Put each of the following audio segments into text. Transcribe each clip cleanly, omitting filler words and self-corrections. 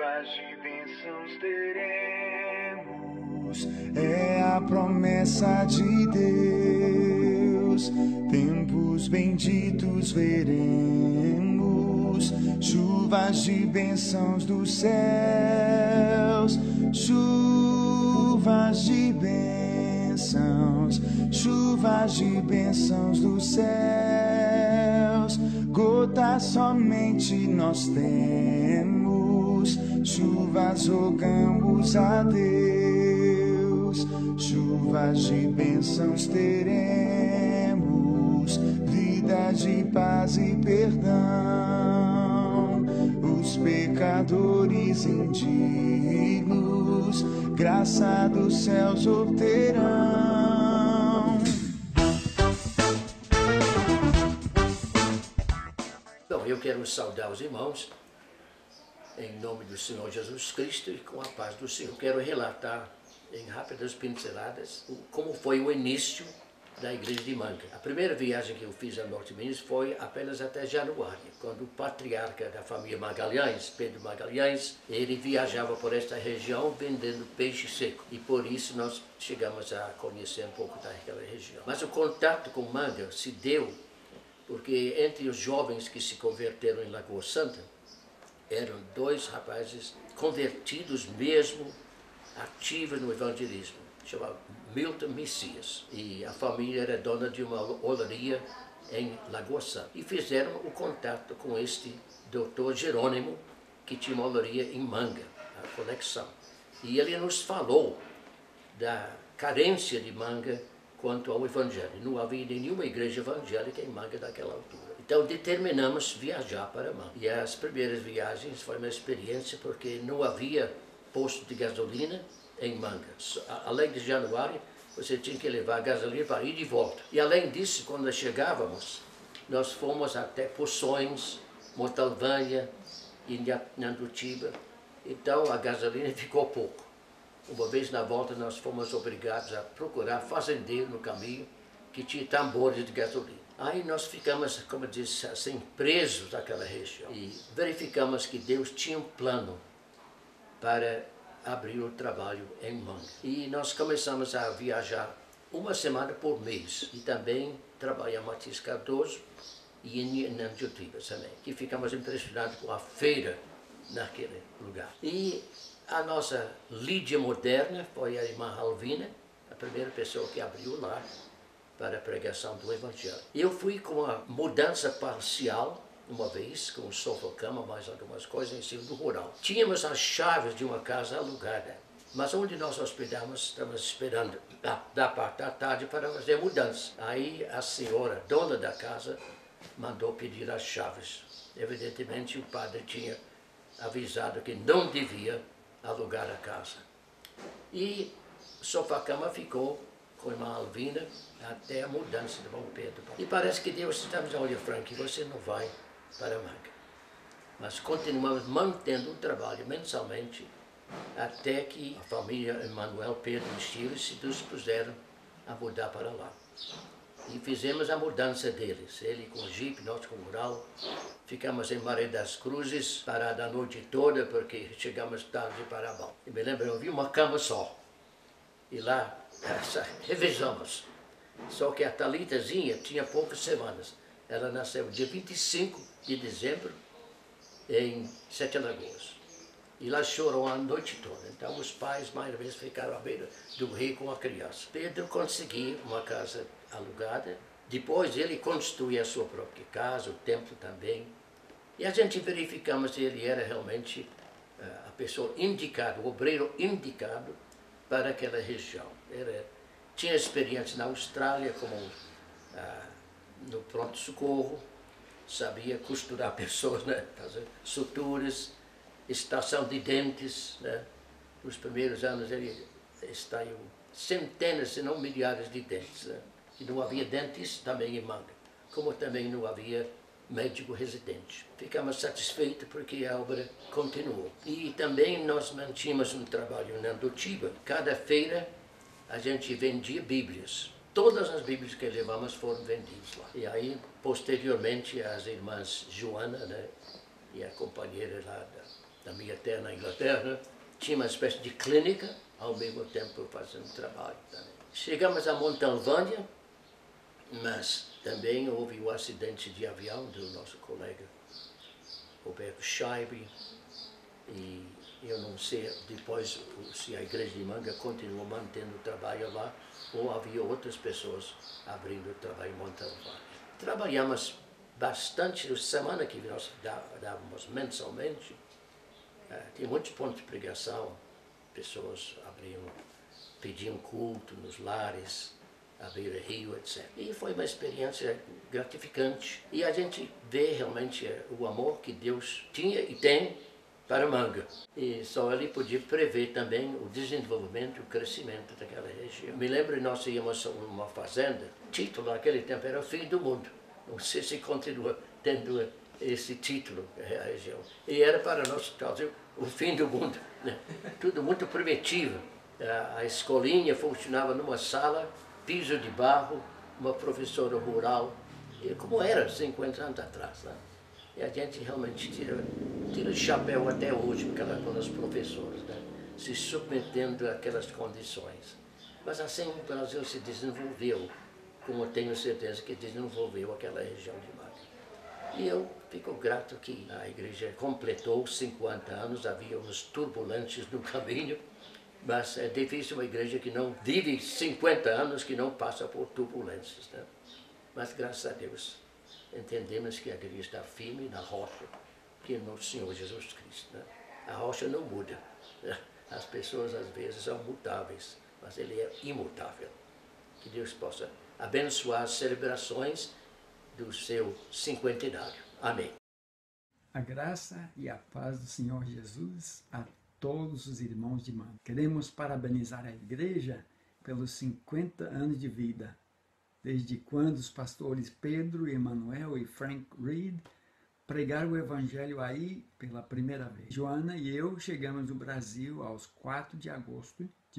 chuvas de bênçãos teremos, é a promessa de Deus. Tempos benditos veremos, chuvas de bênçãos dos céus, chuvas de bênçãos, chuvas de bênçãos dos céus. Gotas somente nós temos, chuvas rogamos a Deus. Chuvas de bênçãos teremos, vida de paz e perdão. Os pecadores indignos, graça dos céus obterão. Eu quero saudar os irmãos em nome do Senhor Jesus Cristo e com a paz do Senhor. Quero relatar em rápidas pinceladas como foi o início da igreja de Manga. A primeira viagem que eu fiz a Norte de Minas foi apenas até januário, quando o patriarca da família Magalhães, Pedro Magalhães, ele viajava por esta região vendendo peixe seco. E por isso nós chegamos a conhecer um pouco daquela região. Mas o contato com Manga se deu porque entre os jovens que se converteram em Lagoa Santa, eram dois rapazes convertidos mesmo, ativos no evangelismo, chamado Milton Messias. E a família era dona de uma olaria em Lagoa Santa. E fizeram o contato com este doutor Jerônimo, que tinha uma olaria em Manga, a conexão. E ele nos falou da carência de Manga quanto ao evangelho. Não havia nenhuma igreja evangélica em Manga daquela altura. Então determinamos viajar para Manga. E as primeiras viagens foi uma experiência porque não havia posto de gasolina em Manga. Além de januário, você tinha que levar gasolina para ir e de volta. E além disso, quando nós chegávamos, nós fomos até Poções, Montalvânia e Nhandutiba. Então a gasolina ficou pouco. Uma vez na volta nós fomos obrigados a procurar fazendeiro no caminho que tinha tambores de gasolina. Aí nós ficamos, como disse, assim, presos naquela região. E verificamos que Deus tinha um plano para abrir o trabalho em Manga. E nós começamos a viajar uma semana por mês. E também trabalhar em Matias Cardoso e em Nhandutiba também. Que ficamos impressionados com a feira naquele lugar. E a nossa Lídia moderna foi a irmã Alvina, a primeira pessoa que abriu lá para a pregação do Evangelho. Eu fui com a mudança parcial, uma vez, com o sofá-cama, mais algumas coisas em cima do rural. Tínhamos as chaves de uma casa alugada, mas onde nós hospedamos, estamos esperando da parte da tarde para fazer mudança. Aí a senhora, dona da casa, mandou pedir as chaves. Evidentemente o padre tinha avisado que não devia alugar a casa. E o sofá-cama ficou com a irmã Alvina até a mudança de Dom Pedro. E parece que Deus está dizendo: olha, Frank, você não vai para Manga. Mas continuamos mantendo o trabalho mensalmente até que a família Emanuel, Pedro e Chile se dispuseram a mudar para lá. E fizemos a mudança deles, ele com o jipe, nós com o rural. Ficamos em Maré das Cruzes, parada a noite toda, porque chegamos tarde para Bom. E me lembro, eu vi uma cama só. E lá, revezamos. Só que a Thalitazinha tinha poucas semanas. Ela nasceu dia 25 de dezembro, em Sete Lagoas. E lá chorou a noite toda. Então os pais, mais uma vez, ficaram à beira do rio com a criança. Pedro conseguiu uma casa alugada. Depois ele construiu a sua própria casa, o templo também. E a gente verificamos se ele era realmente a pessoa indicada, o obreiro indicado para aquela região. Tinha experiência na Austrália, como no pronto-socorro, sabia costurar pessoas, né? Fazer suturas, extração de dentes. Né? Nos primeiros anos ele extraiu centenas, se não milhares de dentes. Né? E não havia dentes também em Manga, como também não havia médico residente. Ficamos satisfeitos porque a obra continuou. E também nós mantínhamos um trabalho em Nhandutiba. Cada feira a gente vendia Bíblias. Todas as Bíblias que levamos foram vendidas lá. E aí, posteriormente, as irmãs Joana, né, e a companheira lá da minha terra na Inglaterra, tinha uma espécie de clínica, ao mesmo tempo fazendo trabalho também. Chegamos a Montalvânia, mas também houve o acidente de avião do nosso colega Roberto Scheibe, e eu não sei depois se a igreja de Manga continuou mantendo o trabalho lá ou havia outras pessoas abrindo o trabalho em Montalvânia. Trabalhamos bastante, semana que nós dávamos mensalmente, tinha muitos pontos de pregação, pessoas pediam culto nos lares, à beira-rio, etc. E foi uma experiência gratificante. E a gente vê realmente o amor que Deus tinha e tem para Manga. E só ele podia prever também o desenvolvimento e o crescimento daquela região. Me lembro que nós íamos a uma fazenda, o título naquele tempo era O Fim do Mundo. Não sei se continua tendo esse título, a região. E era para nós, o fim do mundo, né? Tudo muito primitivo. A escolinha funcionava numa sala, piso de barro, uma professora rural, como era 50 anos atrás. Né? E a gente realmente tira chapéu até hoje pelas professoras, né? Se submetendo àquelas condições. Mas assim o Brasil se desenvolveu, como eu tenho certeza que desenvolveu aquela região de Manga. E eu fico grato que a igreja completou 50 anos, havia uns turbulentes no caminho, mas é difícil uma igreja que não vive 50 anos, que não passa por turbulências. Né? Mas graças a Deus entendemos que a igreja está firme na rocha, que é nosso Senhor Jesus Cristo. Né? A rocha não muda. Né? As pessoas às vezes são mutáveis, mas Ele é imutável. Que Deus possa abençoar as celebrações do seu cinquentenário. Amém. A graça e a paz do Senhor Jesus a todos os irmãos de Manga. Queremos parabenizar a igreja pelos 50 anos de vida, desde quando os pastores Pedro, Emanuel e Frank Reed pregaram o evangelho aí pela primeira vez. Joana e eu chegamos no Brasil aos 4 de agosto de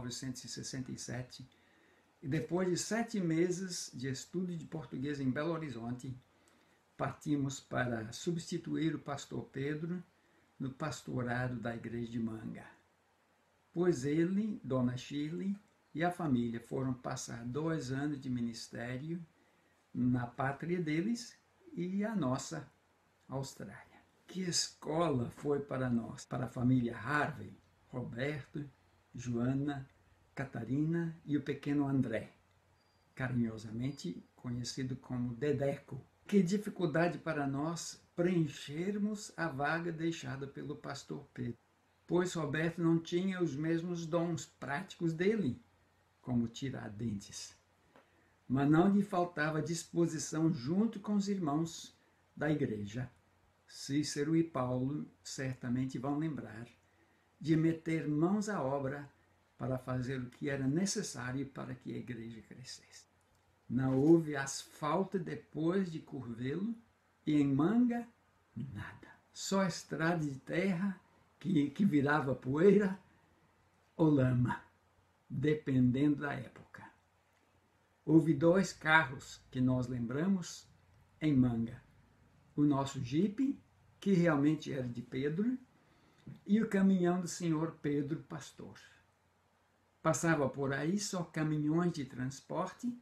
1967 e depois de 7 meses de estudo de português em Belo Horizonte, partimos para substituir o pastor Pedro no pastorado da igreja de Manga, pois ele, Dona Shirley e a família foram passar 2 anos de ministério na pátria deles e a nossa, Austrália. Que escola foi para nós, para a família Harvey, Roberto, Joana, Catarina e o pequeno André, carinhosamente conhecido como Dedeco. Que dificuldade para nós preenchermos a vaga deixada pelo pastor Pedro, pois Roberto não tinha os mesmos dons práticos dele, como tirar dentes. Mas não lhe faltava disposição junto com os irmãos da igreja. Cícero e Paulo certamente vão lembrar de meter mãos à obra para fazer o que era necessário para que a igreja crescesse. Não houve asfalto depois de Curvelo e em Manga, nada. Só estrada de terra que virava poeira ou lama, dependendo da época. Houve 2 carros que nós lembramos em Manga. O nosso Jeep, que realmente era de Pedro, e o caminhão do senhor Pedro Pastor. Passava por aí só caminhões de transporte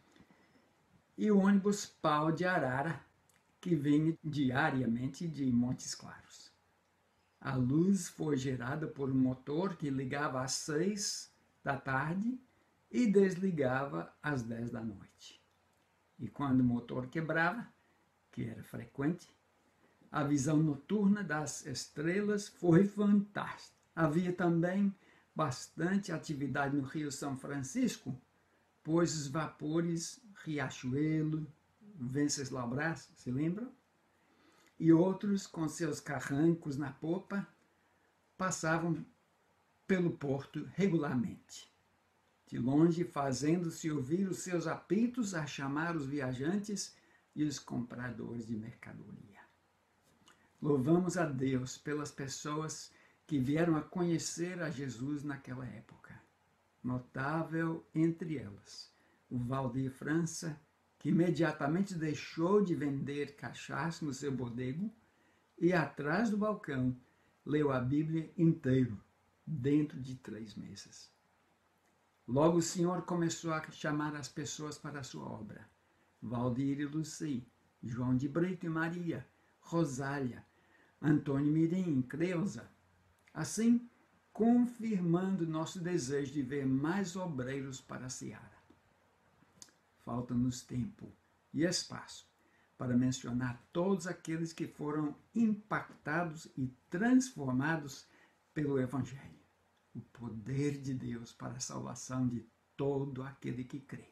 e o ônibus Pau de Arara, que vinha diariamente de Montes Claros. A luz foi gerada por um motor que ligava às 6 da tarde e desligava às 10 da noite. E quando o motor quebrava, que era frequente, a visão noturna das estrelas foi fantástica. Havia também bastante atividade no Rio São Francisco, pois os vapores Riachuelo, Venceslau Braz, se lembram? E outros, com seus carrancos na popa, passavam pelo porto regularmente, de longe fazendo-se ouvir os seus apitos a chamar os viajantes e os compradores de mercadoria. Louvamos a Deus pelas pessoas que vieram a conhecer a Jesus naquela época. Notável entre elas, o Valdir França, que imediatamente deixou de vender cachaça no seu bodego e atrás do balcão leu a Bíblia inteiro, dentro de 3 meses. Logo o Senhor começou a chamar as pessoas para a sua obra. Valdir e Luci, João de Brito e Maria, Rosália, Antônio Mirim, Creuza. Assim, confirmando nosso desejo de ver mais obreiros para a seara. Falta-nos tempo e espaço para mencionar todos aqueles que foram impactados e transformados pelo Evangelho. O poder de Deus para a salvação de todo aquele que crê.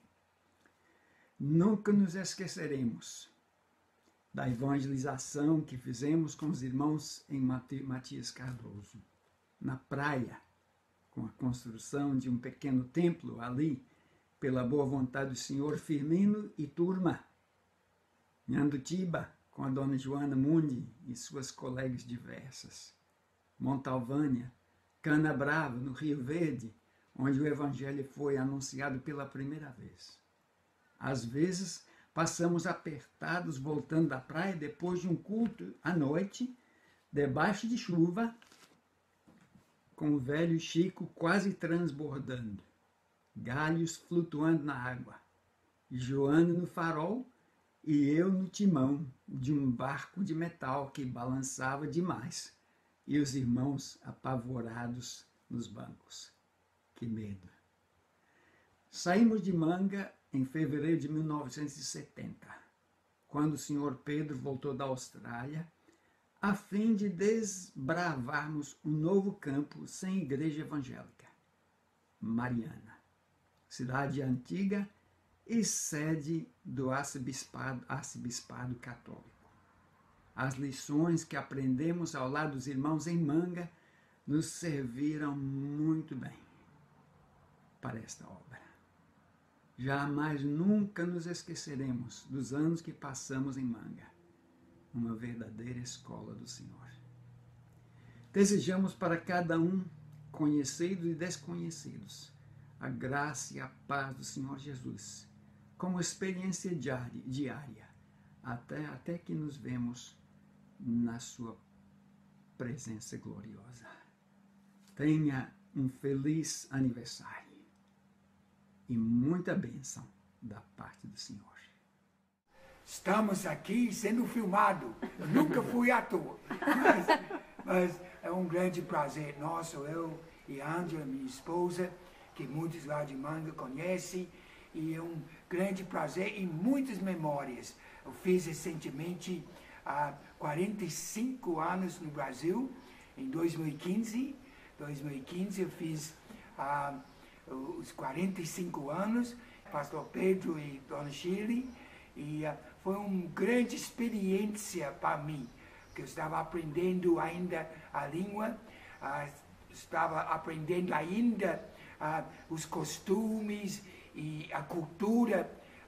Nunca nos esqueceremos da evangelização que fizemos com os irmãos em Matias Cardoso, na praia, com a construção de um pequeno templo ali, pela boa vontade do senhor Firmino e turma. Em Andutiba, com a dona Joana Mundi e suas colegas diversas. Montalvânia, Cana Brava, no Rio Verde, onde o Evangelho foi anunciado pela primeira vez. Às vezes, passamos apertados voltando da praia depois de um culto à noite, debaixo de chuva, com o velho Chico quase transbordando, galhos flutuando na água, e Joana no farol e eu no timão de um barco de metal que balançava demais, e os irmãos apavorados nos bancos. Que medo! Saímos de Manga em fevereiro de 1970, quando o senhor Pedro voltou da Austrália, a fim de desbravarmos um novo campo sem igreja evangélica, Mariana, cidade antiga e sede do arcebispado católico. As lições que aprendemos ao lado dos irmãos em Manga nos serviram muito bem para esta obra. Jamais, nunca nos esqueceremos dos anos que passamos em Manga, uma verdadeira escola do Senhor. Desejamos para cada um, conhecidos e desconhecidos, a graça e a paz do Senhor Jesus, como experiência diária, até que nos vemos na sua presença gloriosa. Tenha um feliz aniversário e muita bênção da parte do Senhor. Estamos aqui sendo filmados. Eu nunca fui ator, mas é um grande prazer nosso, eu e a Ângela, minha esposa, que muitos lá de Manga conhecem, e é um grande prazer e muitas memórias. Eu fiz recentemente 45 anos no Brasil, em 2015. 2015 eu fiz os 45 anos, pastor Pedro e dona Shirley, e foi uma grande experiência para mim, porque eu estava aprendendo ainda a língua, estava aprendendo ainda os costumes e a cultura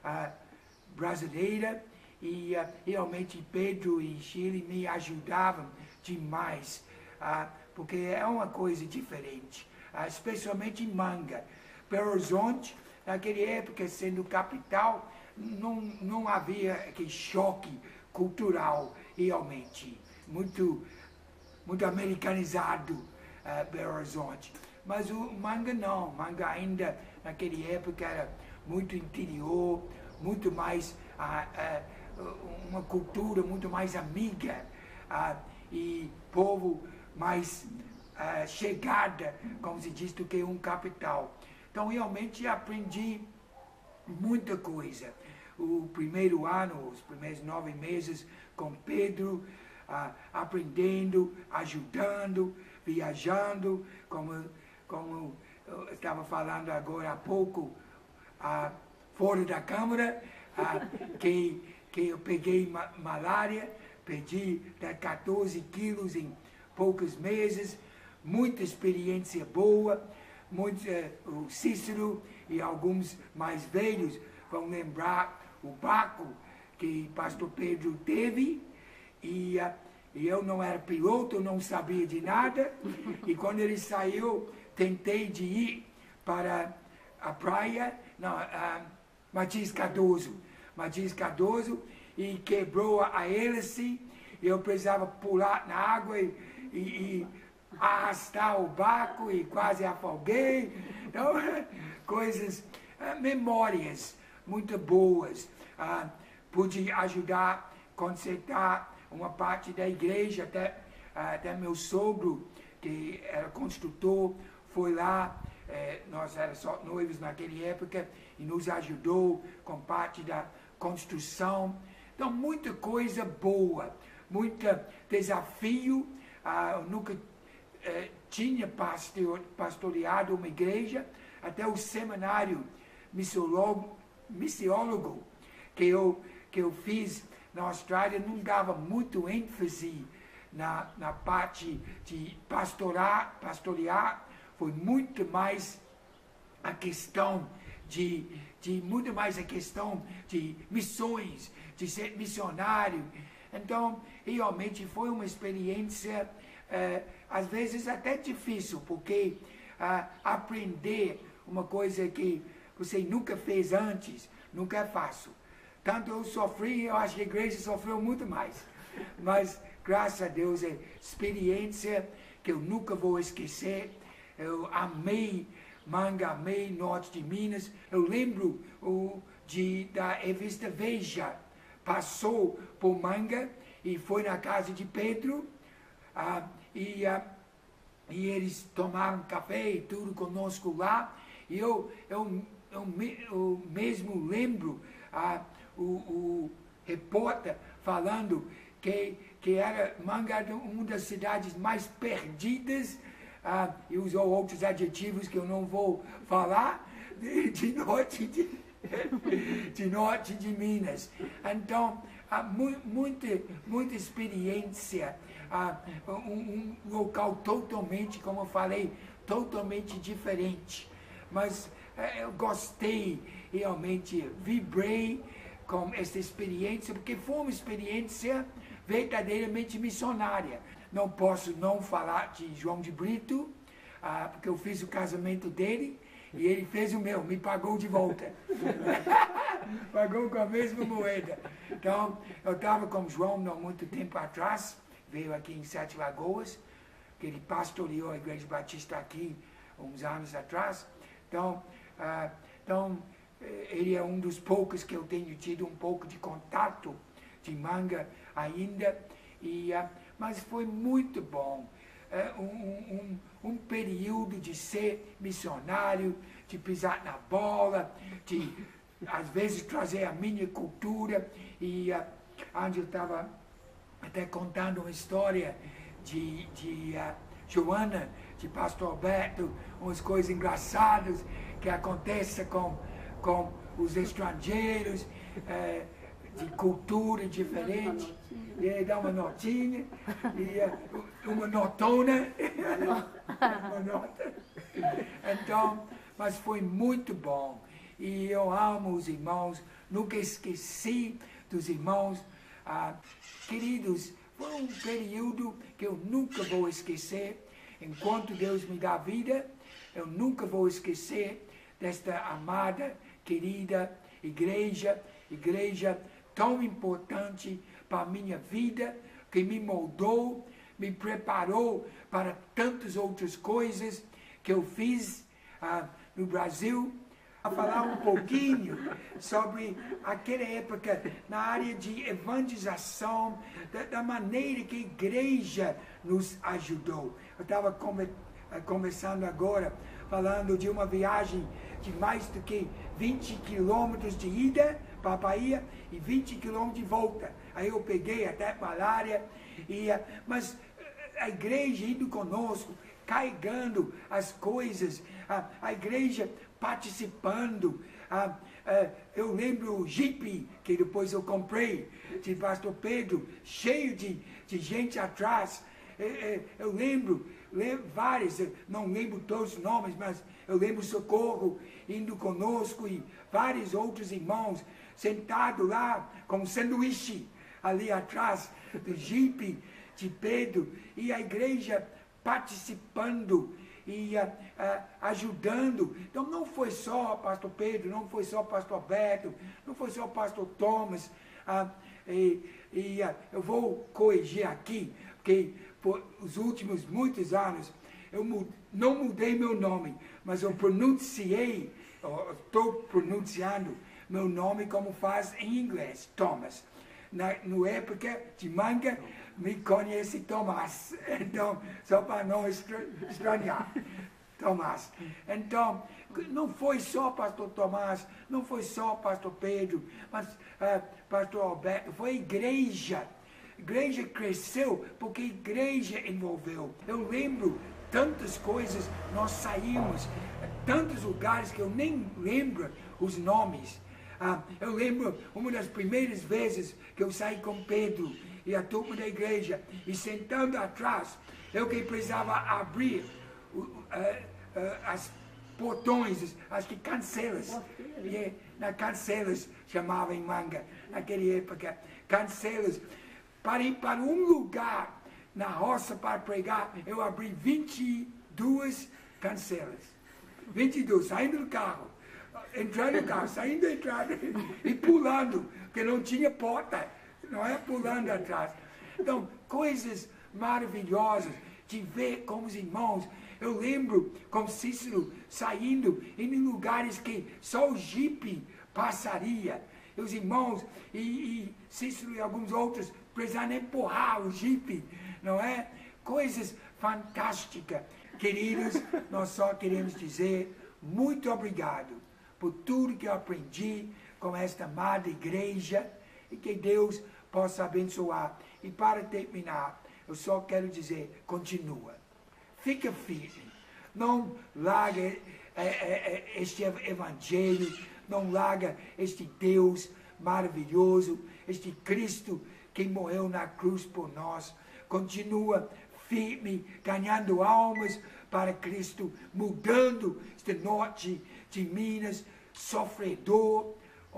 brasileira, e realmente Pedro e Shirley me ajudavam demais, porque é uma coisa diferente, especialmente em Manga. Belo Horizonte, naquela época, sendo capital, não havia aquele choque cultural, realmente, muito americanizado, Belo Horizonte. Mas o Manga não, Manga ainda, naquela época, era muito interior, muito mais, uma cultura muito mais amiga, e povo mais chegada, como se diz, do que um capital. Então, realmente, aprendi muita coisa. O primeiro ano, os primeiros 9 meses com Pedro, aprendendo, ajudando, viajando, como eu estava falando agora há pouco, fora da Câmara, que eu peguei malária, perdi 14 quilos em poucos meses, muita experiência boa, o Cícero e alguns mais velhos vão lembrar o barco que pastor Pedro teve, e eu não era piloto, não sabia de nada, e quando ele saiu, tentei de ir para a praia, Matias Cardoso, e quebrou a hélice, eu precisava pular na água e arrastar o barco e quase afoguei. Então, coisas, memórias muito boas. Pude ajudar, consertar uma parte da igreja, até meu sogro, que era construtor, foi lá, nós éramos só noivos naquela época, e nos ajudou com parte da construção. Então, muita coisa boa, muito desafio. Eu nunca tinha pastoreado uma igreja, até o seminário missiólogo que eu fiz na Austrália não dava muito ênfase na parte de pastorear, foi muito mais a questão muito mais a questão de missões, de ser missionário. Então, realmente foi uma experiência, às vezes até difícil, porque aprender uma coisa que você nunca fez antes, nunca é fácil. Tanto eu sofri, eu acho que a igreja sofreu muito mais. Mas, graças a Deus, é experiência que eu nunca vou esquecer. Eu amei Manga, amei Norte de Minas. Eu lembro da revista Veja, passou por Manga e foi na casa de Pedro, e eles tomaram café e tudo conosco lá. E eu mesmo lembro o repórter falando que era Manga uma das cidades mais perdidas, e usou outros adjetivos que eu não vou falar, de norte de Minas. Então, muita experiência, um local totalmente, como eu falei, totalmente diferente. Mas eu gostei, realmente vibrei com essa experiência, porque foi uma experiência verdadeiramente missionária. Não posso não falar de João de Brito, porque eu fiz o casamento dele e ele fez o meu, me pagou de volta. Pagou com a mesma moeda. Então, eu estava com o João não muito tempo atrás, veio aqui em Sete Lagoas, que ele pastoreou a Igreja Batista aqui uns anos atrás. Então, ele é um dos poucos que eu tenho tido um pouco de contato de Manga ainda, mas foi muito bom. Um período de ser missionário, de pisar na bola, de às vezes trazer a minha cultura. E onde eu estava até contando uma história de Joana, de Pastor Alberto, umas coisas engraçadas que acontecem com os estrangeiros, de cultura diferente. E ele dá uma notinha, e uma notona, uma nota. Então, mas foi muito bom. E eu amo os irmãos, nunca esqueci dos irmãos. Queridos, foi um período que eu nunca vou esquecer. Enquanto Deus me dá vida, eu nunca vou esquecer desta amada, querida igreja tão importante para a minha vida, que me moldou, me preparou para tantas outras coisas que eu fiz no Brasil. A falar um pouquinho sobre aquela época na área de evangelização, da maneira que a igreja nos ajudou. Eu estava conversando agora, falando de uma viagem de mais do que 20 quilômetros de ida para a Bahia e 20 quilômetros de volta. Aí eu peguei até malária, mas a igreja indo conosco, carregando as coisas, a igreja participando. Eu lembro o Jeep, que depois eu comprei, de Pastor Pedro, cheio de gente atrás. Eu lembro vários, não lembro todos os nomes, mas eu lembro Socorro indo conosco e vários outros irmãos sentados lá com um sanduíche ali atrás do Jeep de Pedro, e a igreja participando e ajudando. Então não foi só o pastor Pedro, não foi só o pastor Alberto, não foi só o pastor Thomas. Eu vou corrigir aqui, porque por os últimos muitos anos, eu não mudei meu nome, mas eu estou pronunciando meu nome como faz em inglês, Thomas. Na época de Manga, me conhece Tomás. Então, só para não estranhar. Tomás. Então, não foi só pastor Tomás, não foi só pastor Pedro, mas pastor Alberto, foi a igreja. A igreja cresceu porque a igreja envolveu. Eu lembro tantas coisas, nós saímos, tantos lugares que eu nem lembro os nomes. Eu lembro uma das primeiras vezes que eu saí com Pedro e a turma da igreja, e sentando atrás, eu que precisava abrir as portões, acho que cancelas. Na cancelas chamava em Manga, naquela época, cancelas. Para ir para um lugar na roça para pregar, eu abri 22 cancelas. 22, saindo do carro, entrando no carro, saindo, entrando e pulando, porque não tinha porta, não é pulando atrás. Então, coisas maravilhosas de ver com os irmãos. Eu lembro com Cícero saindo em lugares que só o jipe passaria. E os irmãos e Cícero e alguns outros precisaram empurrar o jipe, não é? Coisas fantásticas. Queridos, nós só queremos dizer muito obrigado por tudo que eu aprendi com esta amada igreja e que Deus possa abençoar. E para terminar, eu só quero dizer, continua. Fica firme. Não larga este evangelho, não larga este Deus maravilhoso, este Cristo que morreu na cruz por nós. Continua firme, ganhando almas para Cristo, mudando este norte de Minas, sofredor.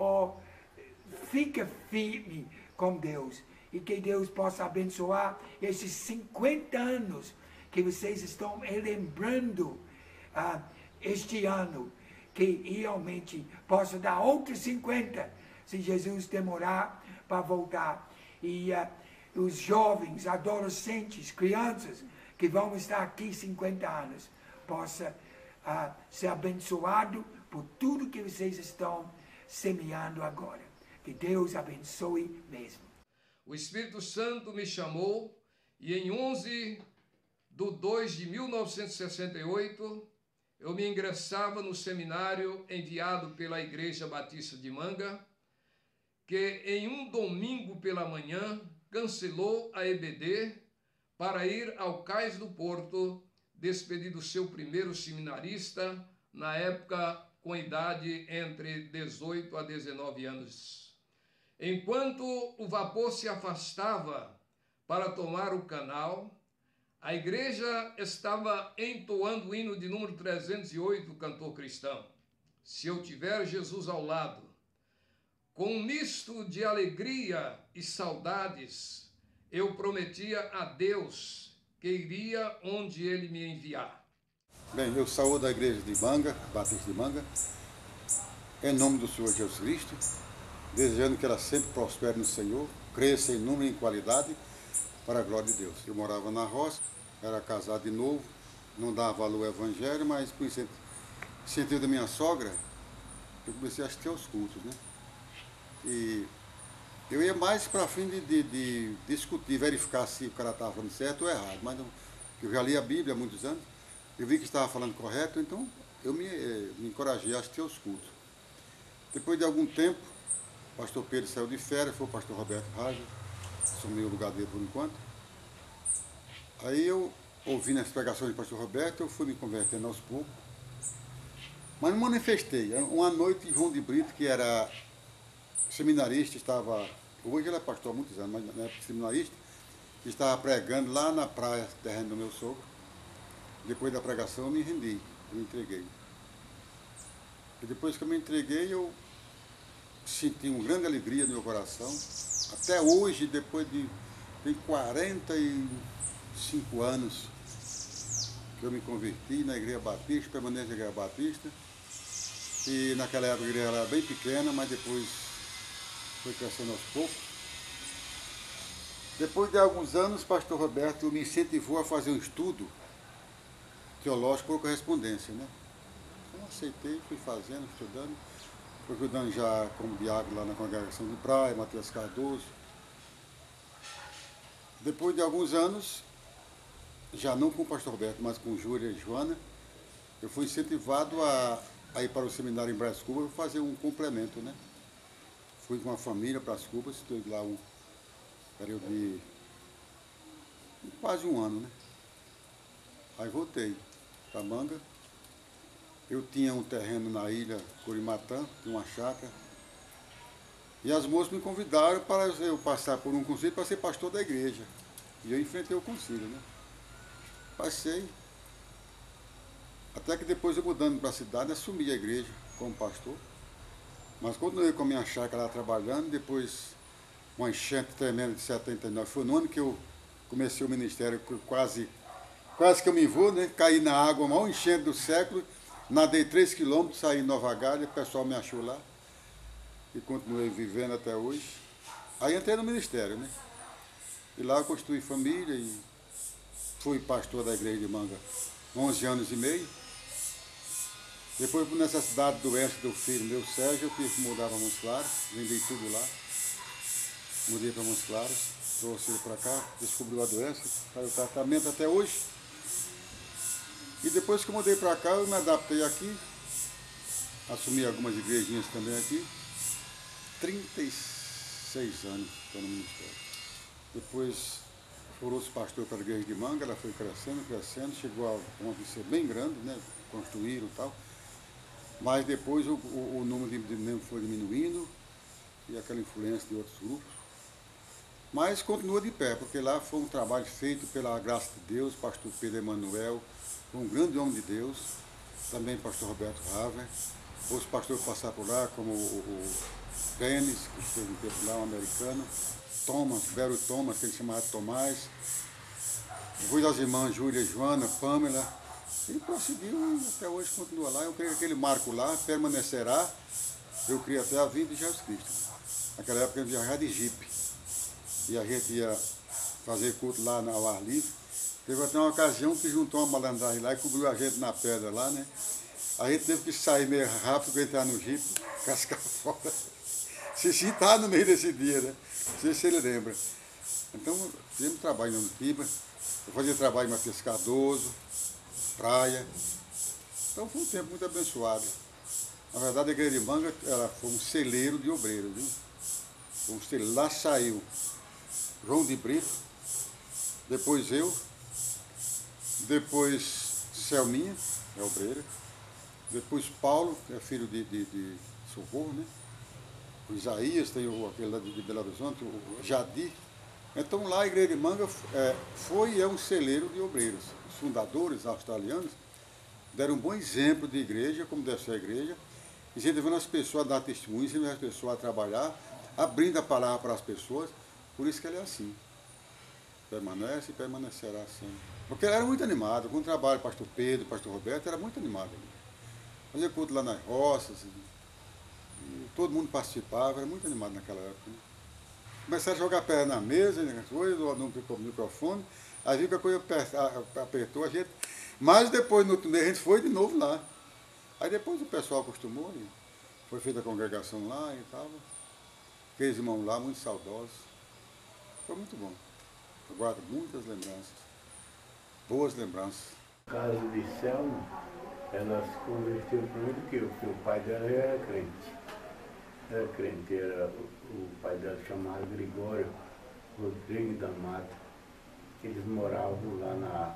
Fica firme com Deus e que Deus possa abençoar esses 50 anos que vocês estão relembrando este ano, que realmente possa dar outros 50 se Jesus demorar para voltar. E os jovens, adolescentes, crianças que vão estar aqui 50 anos, possa ser abençoado por tudo que vocês estão semeando agora. Que Deus abençoe mesmo. O Espírito Santo me chamou e em 11/2/1968 eu me ingressava no seminário enviado pela Igreja Batista de Manga, que em um domingo pela manhã cancelou a EBD para ir ao Cais do Porto despedir do seu primeiro seminarista, na época com idade entre 18 a 19 anos. Enquanto o vapor se afastava para tomar o canal, a igreja estava entoando o hino de número 308 do cantor cristão. Se eu tiver Jesus ao lado, com um misto de alegria e saudades, eu prometia a Deus que iria onde Ele me enviar. Bem, eu saúdo a igreja de Manga, Batista de Manga, em nome do Senhor Jesus Cristo, desejando que ela sempre prospere no Senhor, cresça em número e em qualidade, para a glória de Deus. Eu morava na roça, era casado de novo, não dava valor ao evangelho, mas por incentivo da minha sogra, eu comecei a assistir aos cultos, né? E eu ia mais para fim de discutir, verificar se o cara estava falando certo ou errado, mas eu já li a Bíblia há muitos anos, eu vi que estava falando correto, então eu me encorajei a assistir aos cultos. Depois de algum tempo, o pastor Pedro saiu de férias, foi o pastor Roberto Raja, assumiu o lugar dele por enquanto. Aí eu, ouvindo as pregações do pastor Roberto, eu fui me convertendo aos poucos, mas não manifestei. Uma noite, João de Brito, que era seminarista, hoje ele é pastor há muitos anos, mas na época seminarista, estava pregando lá na praia, terreno do meu sogro. Depois da pregação eu me rendi, eu me entreguei. E depois que eu me entreguei, eu senti uma grande alegria no meu coração. Até hoje, depois de 45 anos que eu me converti na Igreja Batista, permaneci na Igreja Batista. E naquela época a igreja era bem pequena, mas depois foi crescendo aos poucos. Depois de alguns anos, o pastor Roberto me incentivou a fazer um estudo teológico por correspondência, né? Eu aceitei, fui fazendo, estudando, fui cuidando já como diácono lá na congregação de Praia, Matias Cardoso. Depois de alguns anos, já não com o pastor Roberto, mas com Júlia e Joana, eu fui incentivado a ir para o seminário em Brás Cubas fazer um complemento, né? Fui com a família para as Cubas, estive lá um período de quase um ano, né? Aí voltei para Manga. Eu tinha um terreno na ilha Curimatã, tinha uma chácara. E as moças me convidaram para eu passar por um concílio para ser pastor da igreja. E eu enfrentei o concílio, né? Passei. Até que depois eu mudando para a cidade, assumi a igreja como pastor. Mas continuei com a minha chácara lá trabalhando, depois uma enchente tremenda de 79. Foi no ano que eu comecei o ministério, quase que eu me vou, né? Caí na água, a maior enchente do século, nadei 3 quilômetros, saí em Nova Galha, o pessoal me achou lá e continuei vivendo até hoje. Aí entrei no ministério, né? E lá eu construí família e fui pastor da igreja de Manga 11 anos e meio. Depois, por necessidade do doença do filho meu, Sérgio, eu tive que mudar para Montes Claros, vendi tudo lá. Mudei para Montes Claros, trouxe ele para cá, descobriu a doença, faz o tratamento até hoje. E depois que eu mudei para cá, eu me adaptei aqui, assumi algumas igrejinhas também aqui. 36 anos estou no ministério. Depois formou-se pastor para a igreja de Manga, ela foi crescendo, chegou ao ponto de ser bem grande, né? Construíram e tal. Mas depois o número de membros foi diminuindo e aquela influência de outros grupos. Mas continua de pé, porque lá foi um trabalho feito pela graça de Deus, pastor Pedro Emanuel, um grande homem de Deus, também pastor Roberto Raver, outros pastores que passaram por lá, como o Denis, que esteve um tempo lá, um americano, Thomas, Bero Thomas, que ele chamava de Tomás, depois das irmãs Júlia e Joana, Pamela, e prosseguiu e até hoje continua lá. Eu creio que aquele marco lá permanecerá, eu creio até a vinda de Jesus Cristo. Naquela época eu viajava de jipe, e a gente ia fazer culto lá ao ar livre. Teve até uma ocasião que juntou uma malandragem lá e cobriu a gente na pedra lá, né? A gente teve que sair meio rápido para entrar no jipe, cascar fora. Xixi estava no meio desse dia, né? Não sei se ele lembra. Então, fizemos trabalho no Piba, eu fazia trabalho em Matias Cardoso, Praia. Então foi um tempo muito abençoado. Na verdade, a igreja de Manga ela foi um celeiro de obreiros, viu? Foi um celeiro. Lá saiu João de Brito, depois eu, depois Selminha, é obreira, depois Paulo, que é filho de Socorro, né? O Isaías, tem aquele lá de Belo Horizonte, o Jadir. Então lá a igreja de Manga foi e é um celeiro de obreiros. Os fundadores australianos deram um bom exemplo de igreja, como deve ser a igreja, incentivando as pessoas a dar testemunho, incentivando as pessoas a trabalhar, abrindo a palavra para as pessoas. Por isso que ele é assim. Permanece e permanecerá assim. Porque ele era muito animado, com o trabalho do pastor Pedro, pastor Roberto, era muito animado. Fazia culto lá nas roças, e todo mundo participava, era muito animado naquela época. Né? Começaram a jogar pedra na mesa, no microfone, aí viu que a coisa apertou a gente. Mas depois, no outro mês, a gente foi de novo lá. Aí depois o pessoal acostumou, e foi feita a congregação lá e tal. Aqueles irmãos lá, muito saudosos. Foi muito bom. Eu guardo muitas lembranças. Boas lembranças. A casa de Selma, ela se converteu primeiro que eu, porque o pai dela era crente. Era crente, o pai dela chamava Gregório Rodrigues da Mata. Eles moravam lá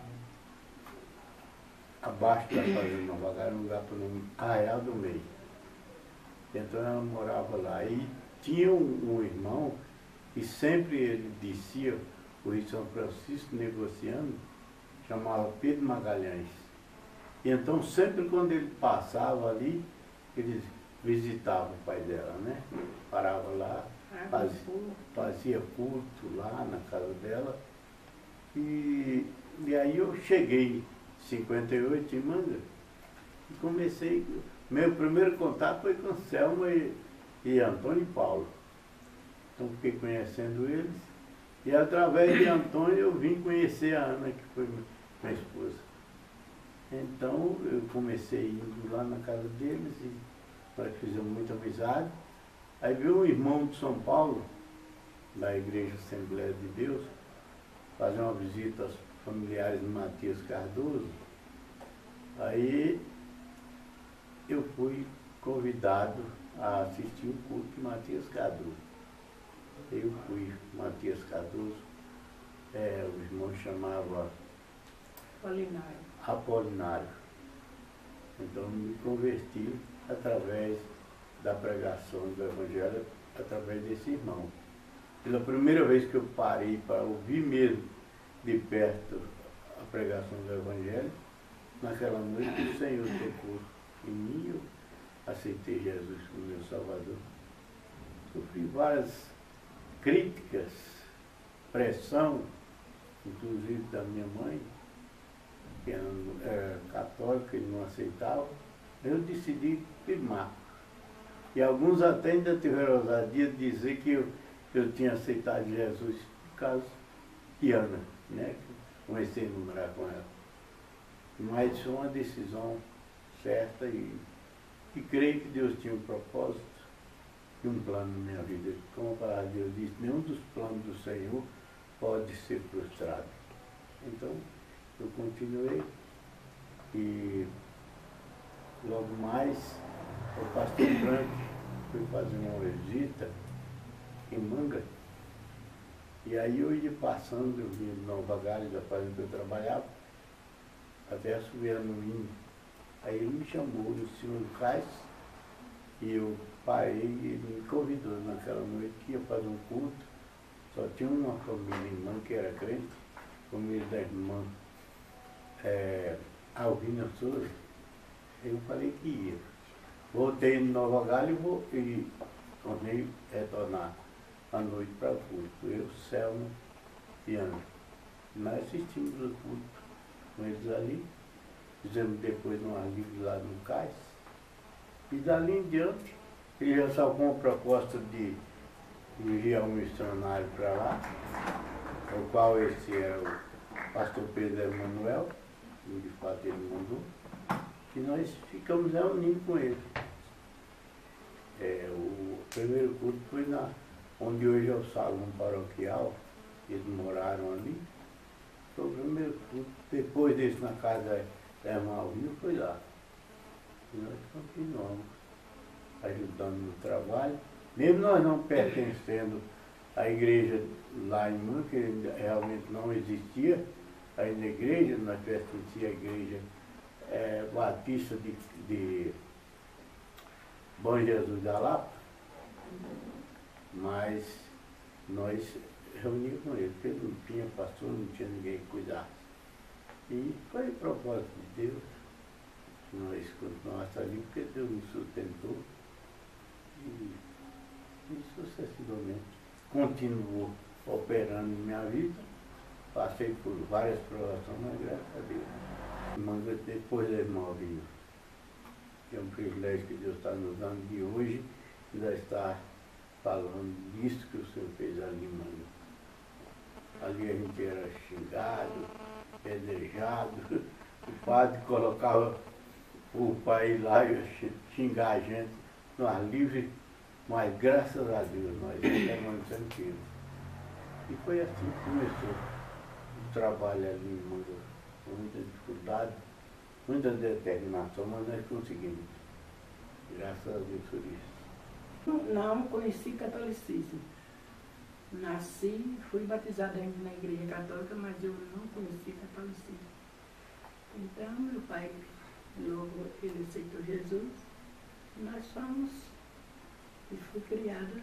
abaixo da fazenda Nova Galha, um lugar pelo nome Arraial do Meio. Então ela morava lá. E tinha um irmão que sempre ele descia o Rio São Francisco negociando, chamava Pedro Magalhães. E então sempre quando ele passava ali, eles visitavam o pai dela, né? Parava lá, fazia culto lá na casa dela. E aí eu cheguei em 58 em Manga e comecei, meu primeiro contato foi com Selma e Antônio e Paulo. Então fiquei conhecendo eles E através de Antônio eu vim conhecer a Ana, que foi minha esposa. Então eu comecei indo lá na casa deles e nós fizemos muita amizade. Aí veio um irmão de São Paulo, da Igreja Assembleia de Deus, fazer uma visita aos familiares de Matias Cardoso. Aí eu fui convidado a assistir o culto de Matias Cardoso. Eu fui Matias Cardoso, o irmão chamava Apolinário. Então me converti através da pregação do Evangelho, através desse irmão. Pela primeira vez que eu parei para ouvir mesmo de perto a pregação do Evangelho, naquela noite o Senhor tocou em mim, eu aceitei Jesus como meu Salvador. Sofri várias críticas, pressão, inclusive da minha mãe, que era católica e não aceitava. Eu decidi firmar. E alguns até ainda tiveram a ousadia de dizer que eu tinha aceitado Jesus por causa de Ana, né? Comecei a namorar com ela. Mas foi uma decisão certa e creio que Deus tinha um propósito e um plano na minha vida. Como a palavra de Deus diz, nenhum dos planos do Senhor pode ser frustrado. Então, eu continuei e logo mais o pastor Branco foi fazer uma visita em Manga. E aí eu ia passando, eu vinha de Nova Gales, da fazenda que eu trabalhava, até a Suveira no Minho. Aí ele me chamou no Senhor Cais e eu parei e ele me convidou naquela noite que ia fazer um culto. Só tinha uma família irmã que era crente, família da irmã Alvina Souza. Eu falei que ia. Voltei em Nova Gales e tornei retornar à noite para o culto. Eu, Selma e Ana. Nós assistimos o culto com eles ali. Fizemos depois uma livre lá no Cais. E dali em diante, ele já salvou uma proposta de enviar um missionário para lá, o qual esse era o pastor Pedro Emanuel, e de fato ele mandou, e nós ficamos reunindo com ele. O primeiro culto foi onde hoje é o salão paroquial, eles moraram ali. Foi o primeiro culto. Depois desse, na casa da irmã Alvina, foi lá. E nós continuamos ajudando no trabalho. Mesmo nós não pertencendo à igreja lá em Manga, que realmente não existia, aí na igreja, nós pertencíamos à igreja Batista de Bom Jesus da Lapa, mas nós reunimos com ele, porque não tinha pastor, não tinha ninguém que cuidasse. E foi o propósito de Deus, nós continuamos ali, porque Deus nos sustentou e sucessivamente continuou operando em minha vida. Passei por várias provações, mas graças a Deus. Manga depois da irmã Alvina. É um privilégio que Deus está nos dando de hoje, ainda está falando disso que o Senhor fez ali em Manga. Ali a gente era xingado, apedrejado, o padre colocava o pai lá e xingar a gente no ar livre, mas graças a Deus nós estamos tranquilos. E foi assim que começou o trabalho ali em Manga, com muita dificuldade, muita determinação, mas nós conseguimos. Graças a Deus por isso. Não conheci catolicismo. Nasci, fui batizada ainda na igreja católica, mas eu não conheci catolicismo. Então, meu pai, logo ele aceitou Jesus, nós fomos e fui criada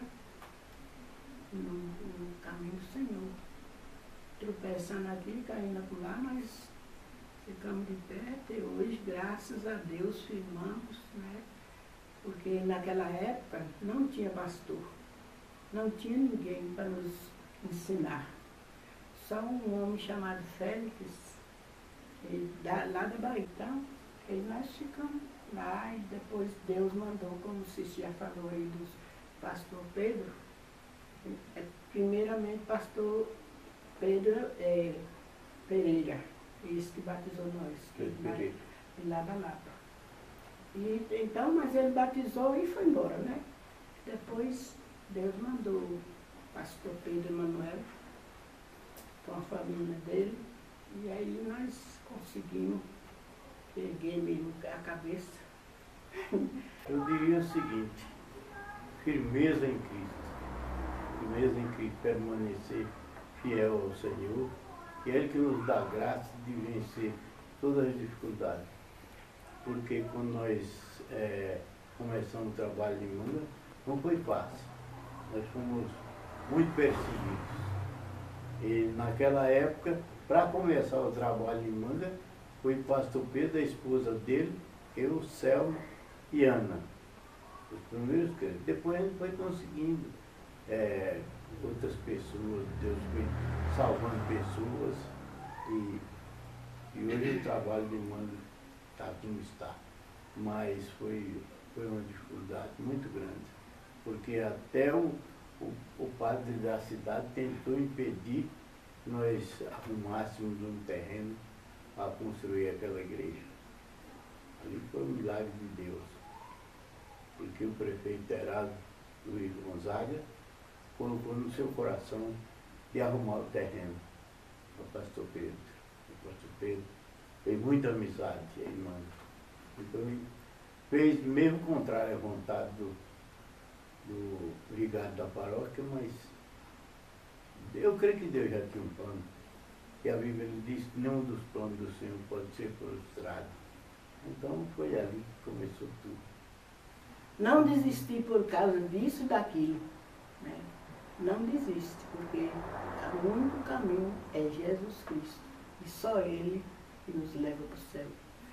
no caminho do Senhor. Tropeçando aqui, caindo lá, mas ficamos de pé até hoje, graças a Deus, firmamos, né? Porque naquela época não tinha pastor, não tinha ninguém para nos ensinar. Só um homem chamado Félix, lá da Bahia. Então, nós ficamos lá e depois Deus mandou, como você já falou aí do pastor Pedro, primeiramente pastor Pedro Pereira, esse que batizou nós, Pedro Pereira. lá da Lapa. E, então, mas ele batizou e foi embora, né? Depois Deus mandou o pastor Pedro Emanuel com a família dele, e aí nós conseguimos, peguei mesmo a cabeça. Eu diria o seguinte, firmeza em Cristo. Firmeza em Cristo, permanecer fiel ao Senhor, e é Ele que nos dá graça de vencer todas as dificuldades. Porque quando nós começamos o trabalho em Manga, não foi fácil. Nós fomos muito perseguidos. E naquela época, para começar o trabalho em Manga, foi o pastor Pedro, a esposa dele, eu, Selma e Ana. Os primeiros que depois a gente foi conseguindo outras pessoas, Deus foi salvando pessoas e hoje o trabalho de Manga está como está. Mas foi uma dificuldade muito grande, porque até o padre da cidade tentou impedir que nós arrumássemos um terreno para construir aquela igreja. Ali foi um milagre de Deus, porque o prefeito Heraldo Luiz Gonzaga colocou no seu coração de arrumar o terreno para o pastor Pedro. O pastor Pedro fez muita amizade aí, mano. Então fez mesmo contrário à vontade do vigário da paróquia, mas eu creio que Deus já tinha um plano. E a Bíblia diz que nenhum dos planos do Senhor pode ser frustrado. Então foi ali que começou tudo. Não desistir por causa disso e daquilo, né? Não desiste, porque o único caminho é Jesus Cristo. E só Ele que nos leva para o céu.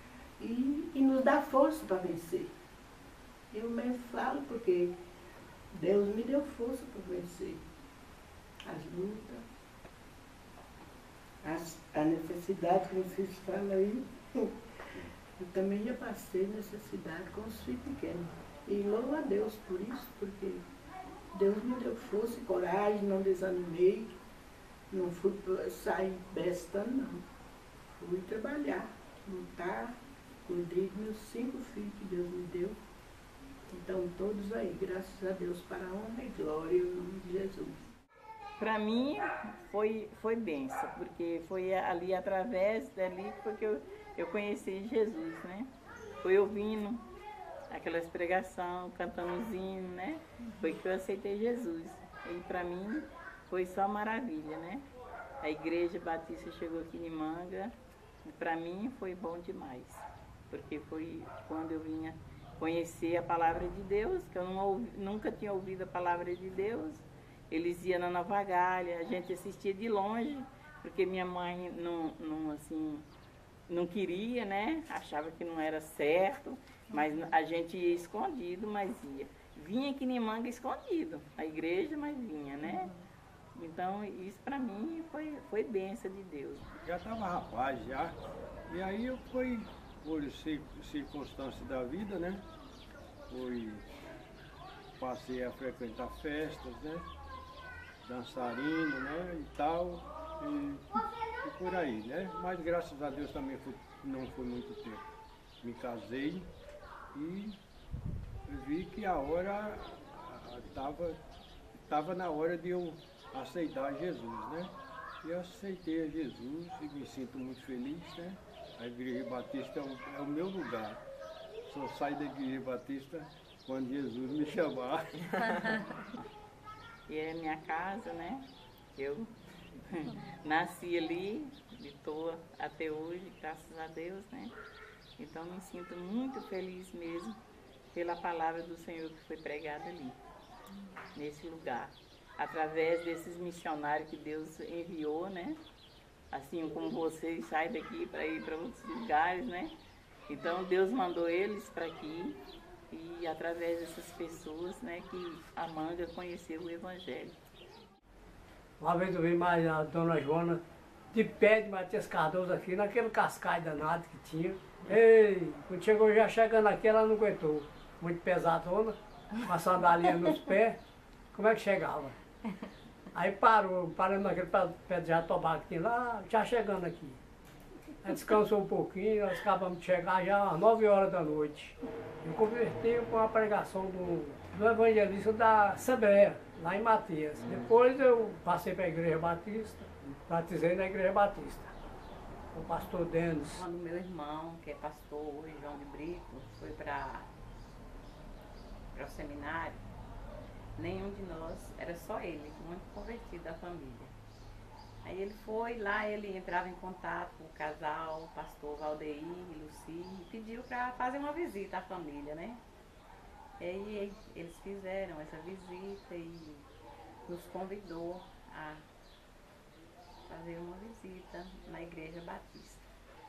E nos dá força para vencer. Eu mesmo falo porque Deus me deu força para vencer as lutas, a necessidade que vocês falam aí. Eu também já passei necessidade com os filhos pequenos. E louvo a Deus por isso, porque Deus me deu força e coragem, não desanimei, não fui sair besta, não. Fui trabalhar, lutar, cuidei dos meus 5 filhos que Deus me deu. Então todos aí, graças a Deus, para a honra e glória, em nome de Jesus. Para mim foi bênção, porque foi ali através dali porque eu conheci Jesus, né? Foi ouvindo aquelas pregações, cantando os hinos, né? Foi que eu aceitei Jesus. E para mim foi só maravilha, né? A Igreja Batista chegou aqui em Manga, e para mim foi bom demais, porque foi quando eu vinha conhecer a palavra de Deus, que eu nunca tinha ouvido a palavra de Deus. Eles iam na Nova Galha, a gente assistia de longe, porque minha mãe não queria, né? Achava que não era certo, mas a gente ia escondido, mas ia. Vinha aqui em Manga escondido, a igreja, mas vinha, né? Então isso para mim foi bênção de Deus. Já estava rapaz já, e aí eu fui, por circunstâncias da vida, né? Passei a frequentar festas, né? Dançarino, né, e tal, e por aí, né? Mas graças a Deus também não foi muito tempo. Me casei e vi que a hora estava na hora de eu aceitar Jesus, né? E eu aceitei a Jesus e me sinto muito feliz, né? A Igreja Batista é o meu lugar. Só saio da Igreja Batista quando Jesus me chamar. E é minha casa, né? Eu nasci ali e estou até hoje, graças a Deus, né? Então me sinto muito feliz mesmo pela palavra do Senhor que foi pregada ali, nesse lugar. Através desses missionários que Deus enviou, né? Assim como vocês saem daqui para ir para outros lugares, né? Então Deus mandou eles para aqui. E através dessas pessoas, né, que a Manga conheceu o Evangelho. Uma vez eu vi mais a dona Joana de pé de Matias Cardoso aqui, naquele cascai danado que tinha. Ei, quando chegou já chegando aqui, ela não aguentou. Muito pesadona, com a sandália nos pés. Como é que chegava? Aí paramos naquele pé de jatobá que tinha lá, já chegando aqui. Aí descansou um pouquinho, nós acabamos de chegar já às 9 horas da noite. Eu converti com a pregação do evangelista da Assembleia, lá em Matias. Depois eu passei para a Igreja Batista, batizei na Igreja Batista. O pastor Denis. Quando meu irmão, que é pastor hoje, João de Brito, foi para o seminário, nenhum de nós, era só ele, muito convertido da família. Aí ele foi lá, ele entrava em contato com o casal, o pastor Valdeir e Luci, e pediu para fazer uma visita à família, né? E aí eles fizeram essa visita e nos convidou a fazer uma visita na Igreja Batista.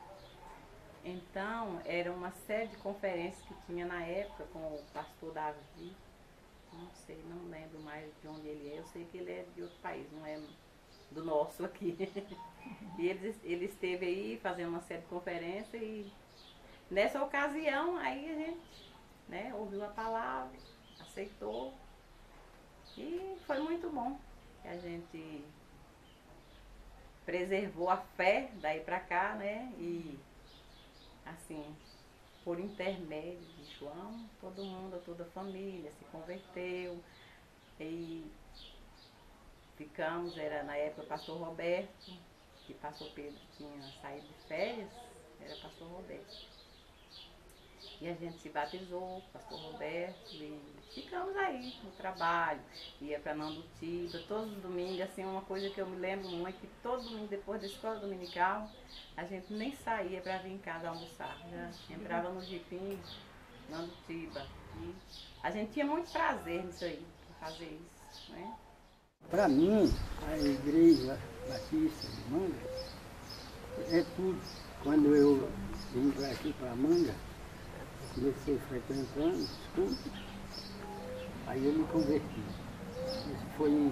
Então, era uma série de conferências que tinha na época com o pastor Davi, não sei, não lembro mais de onde ele é, eu sei que ele é de outro país, não é do nosso aqui. E ele esteve aí fazendo uma série de conferências e nessa ocasião aí a gente, né, ouviu a palavra, aceitou e foi muito bom. A gente preservou a fé daí pra cá, né, e assim, por intermédio de João, todo mundo, toda a família se converteu e ficamos, era na época o pastor Roberto, que pastor Pedro tinha saído de férias, era pastor Roberto. E a gente se batizou, pastor Roberto, e ficamos aí no trabalho, ia para Nandutiba, todos os domingos, assim, uma coisa que eu me lembro muito, que todo domingo depois da escola dominical, a gente nem saía para vir em casa almoçar, já entrava no jipinho, Nandutiba, e a gente tinha muito prazer nisso aí, em fazer isso, né? Para mim, a Igreja Batista de Manga é tudo. Quando eu vim para aqui, para Manga, comecei frequentando os cultos, aí eu me converti. Isso foi em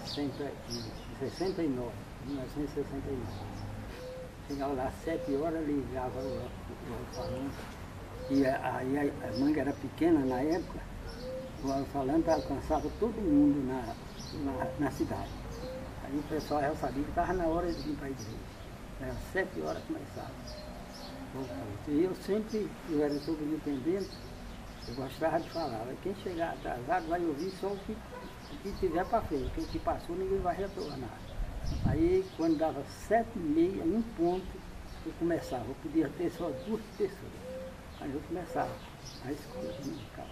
1969. Chegava lá às 7 horas, ligava o alto-falante. E aí a Manga era pequena na época, o alto-falante alcançava todo mundo na cidade. Aí o pessoal já sabia que estava na hora de vir para a igreja. Era 7 horas começava. E eu era superintendente, eu gostava de falar, quem chegar atrasado vai ouvir só o que tiver para frente, quem que passou ninguém vai retornar. Aí quando dava 7h30, em ponto, eu começava, eu podia ter só 2 pessoas. Aí eu começava a escola dominical.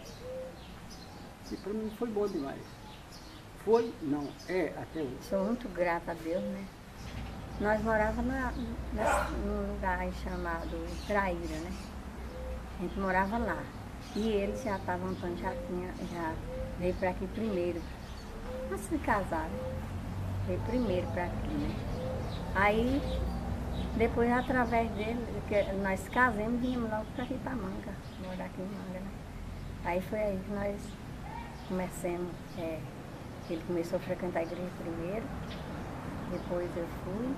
E para mim foi bom demais. Foi, não, é até hoje. Sou muito grata a Deus, né? Nós morávamos num lugar chamado Traíra, né? A gente morava lá. E ele já estava, Antônio já veio para aqui primeiro. Antes de casar, veio primeiro para aqui, né? Aí, depois através dele, nós casamos e viemos logo para aqui para Manga, morar aqui em Manga, né? Aí foi aí que nós começamos, ele começou a frequentar a igreja primeiro. Depois eu fui,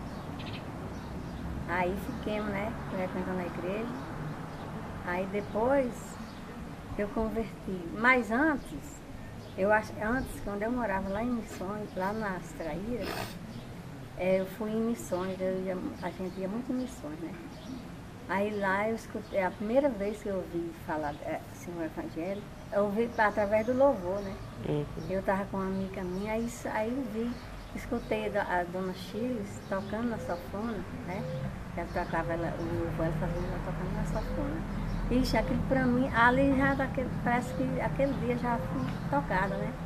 aí fiquemos, né, frequentando a igreja, aí depois eu converti. Mas antes, quando eu morava lá em Missões, lá nas Traíras, eu fui em Missões, a gente ia muito em Missões, né. Aí lá eu escutei, a primeira vez que eu ouvi falar assim, o Evangelho, eu ouvi através do louvor, né. Eu estava com uma amiga minha, aí eu vi. Escutei a dona Chiles tocando na sanfona, né? Ela tocava, o louvor, ela fazia ela tocando na sanfona. Ixi, aquilo pra mim, ali já parece que aquele dia já fui tocada, né?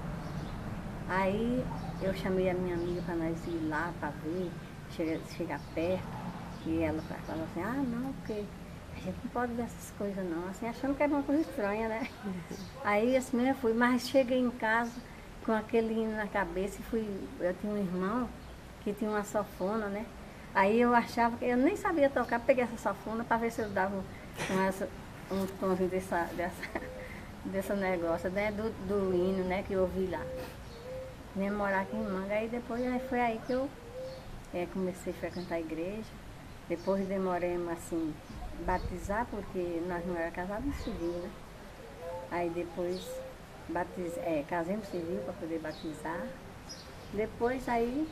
Aí eu chamei a minha amiga para nós ir lá para ver, chegar perto, e ela falou assim, não, porque a gente não pode ver essas coisas não, assim, achando que era uma coisa estranha, né? Aí assim eu fui, mas cheguei em casa com aquele hino na cabeça e eu tinha um irmão que tinha uma sanfona, né? Aí eu achava que eu nem sabia tocar, peguei essa sanfona para ver se eu dava um tomzinho desse negócio, né? Do hino, né? Que eu ouvi lá. Vim morar aqui em Manga, aí depois foi aí que eu comecei a frequentar a igreja. Depois demoramos assim, batizar, porque nós não éramos casados em civil, né? Aí depois casamos civil para poder batizar. Depois aí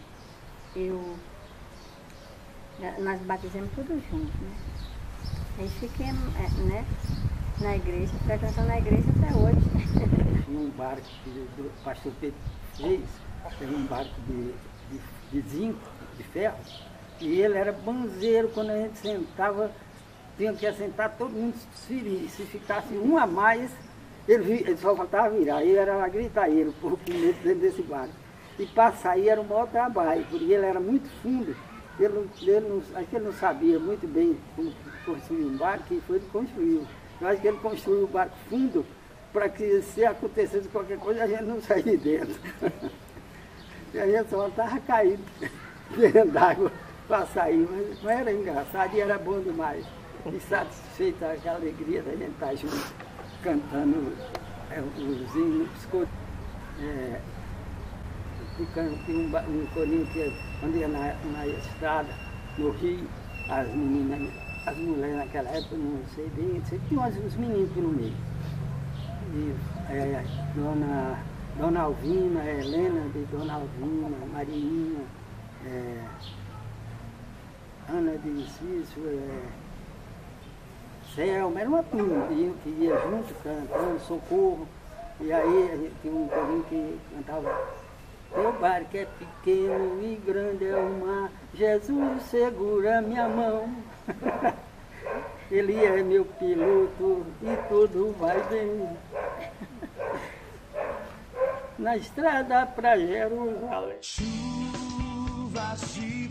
nós batizamos tudo junto, né? Aí fiquemos, né, na igreja, frequentando a igreja até hoje. Tinha um barco que o pastor Pedro fez, era um barco de zinco, de ferro, e ele era banzeiro. Quando a gente sentava, tinha que assentar todo mundo se ficasse um a mais, ele só faltava virar, ele era uma gritaeira, um pouquinho dentro desse barco. E para sair era um maior trabalho, porque ele era muito fundo, acho que ele não sabia muito bem como construir um barco, e foi ele que construiu. Eu acho que ele construiu o barco fundo, para que se acontecesse qualquer coisa, a gente não saia de dentro. E a gente só estava caindo dentro d'água para sair, mas era engraçado e era bom demais. E satisfeito com a alegria da gente estar junto, cantando os hinos, tinha um corinho que quando ia na estrada, no rio, as meninas, as mulheres naquela época, não sei bem, tinha uns meninos pelo meio. E Dona Alvina, Helena de Dona Alvina, Mariinha, Ana de Cício, Selma, era uma turma que ia junto cantando Socorro. E aí a gente tinha um corinho que cantava: teu barco é pequeno e grande é o mar, Jesus segura minha mão. Ele é meu piloto e tudo vai bem. Na estrada pra Jerusalém. Chuvas de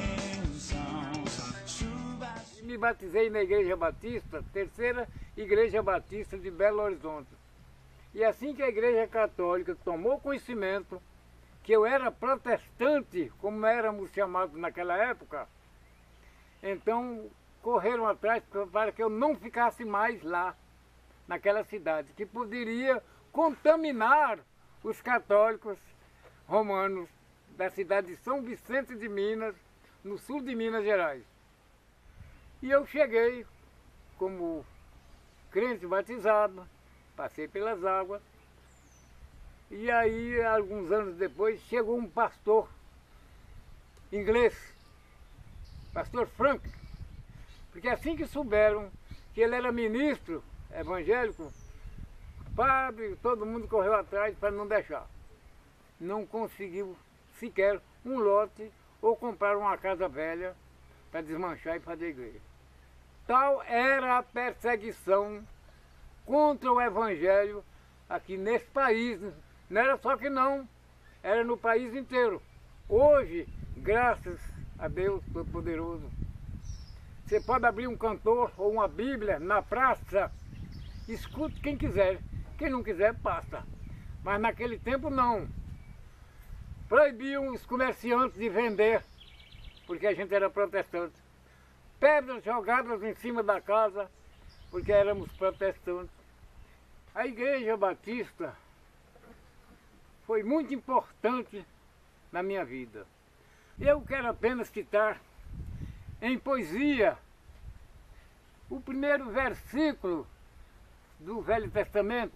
bênçãos, chuvas... Me batizei na Igreja Batista, terceira Igreja Batista de Belo Horizonte. E assim que a Igreja Católica tomou conhecimento que eu era protestante, como éramos chamados naquela época, então correram atrás para que eu não ficasse mais lá, naquela cidade, que poderia contaminar os católicos romanos da cidade de São Vicente de Minas, no sul de Minas Gerais. E eu cheguei como crente batizado, passei pelas águas, e aí, alguns anos depois, chegou um pastor inglês, pastor Frank, porque assim que souberam que ele era ministro evangélico, padre, todo mundo correu atrás para não deixar. Não conseguiu sequer um lote ou comprar uma casa velha para desmanchar e fazer igreja. Tal era a perseguição contra o evangelho aqui nesse país. Não era só que não, era no país inteiro. Hoje, graças a Deus Todo-Poderoso, você pode abrir um cantor ou uma Bíblia na praça, escute quem quiser, quem não quiser passa. Mas naquele tempo não. Proibiam os comerciantes de vender, porque a gente era protestante. Pedras jogadas em cima da casa, porque éramos protestantes. A Igreja Batista foi muito importante na minha vida. Eu quero apenas citar em poesia o primeiro versículo do Velho Testamento,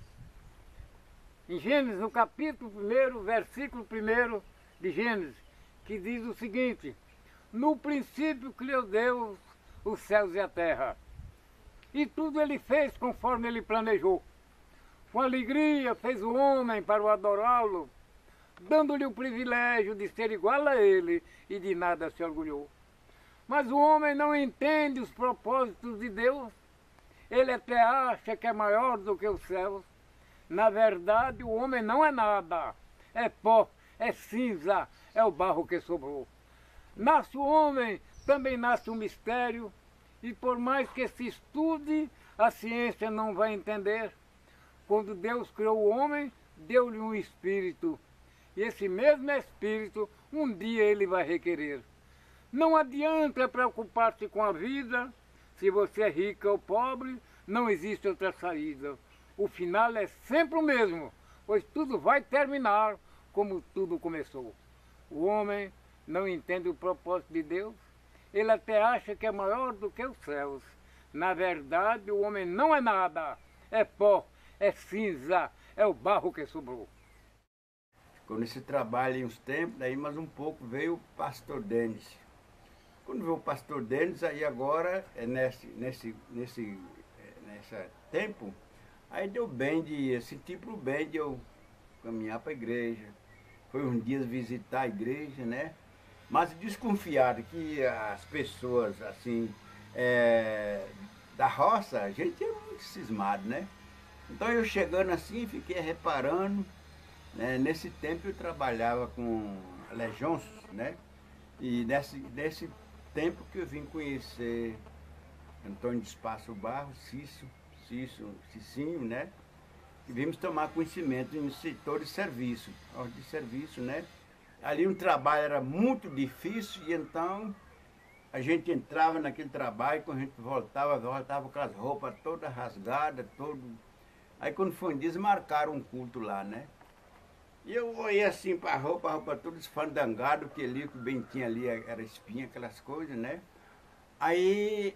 em Gênesis, no capítulo 1, versículo 1 de Gênesis, que diz o seguinte: no princípio criou Deus os céus e a terra, e tudo ele fez conforme ele planejou. Com alegria fez o homem para o adorá-lo, dando-lhe o privilégio de ser igual a ele, e de nada se orgulhou. Mas o homem não entende os propósitos de Deus. Ele até acha que é maior do que os céus. Na verdade, o homem não é nada. É pó, é cinza, é o barro que sobrou. Nasce o homem, também nasce um mistério, e por mais que se estude, a ciência não vai entender. Quando Deus criou o homem, deu-lhe um espírito. E esse mesmo espírito, um dia ele vai requerer. Não adianta preocupar-se com a vida. Se você é rica ou pobre, não existe outra saída. O final é sempre o mesmo, pois tudo vai terminar como tudo começou. O homem não entende o propósito de Deus. Ele até acha que é maior do que os céus. Na verdade, o homem não é nada. É pó, é cinza, é o barro que sobrou. ficou nesse trabalho aí uns tempos, daí mais um pouco veio o pastor Denis. Quando veio o pastor Denis, aí agora, nesse tempo, aí deu bem de, eu senti pro bem de eu caminhar para a igreja. Foi uns dias visitar a igreja, né? Mas desconfiado que as pessoas, assim, da roça, a gente é muito cismado, né? Então eu chegando assim, fiquei reparando, né? Nesse tempo eu trabalhava com Legiões, né? E nesse tempo que eu vim conhecer Antônio de Espaço Barro, Cicinho, né? E vimos tomar conhecimento no setor de serviço, né? Ali um trabalho era muito difícil e então a gente entrava naquele trabalho, quando a gente voltava com as roupas todas rasgadas, Aí quando foi um dia, eles marcaram um culto lá, né? E eu olhei assim para a roupa toda esfandangada, porque ali o que bem tinha ali era espinha, aquelas coisas, né? Aí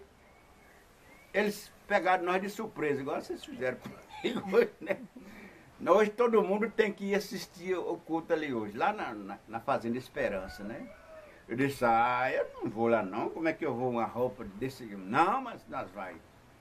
eles pegaram nós de surpresa, igual vocês fizeram comigo hoje, né? Hoje todo mundo tem que ir assistir o culto ali hoje, lá na Fazenda Esperança, né? Eu disse, eu não vou lá não, como é que eu vou uma roupa desse... Não, mas nós vai.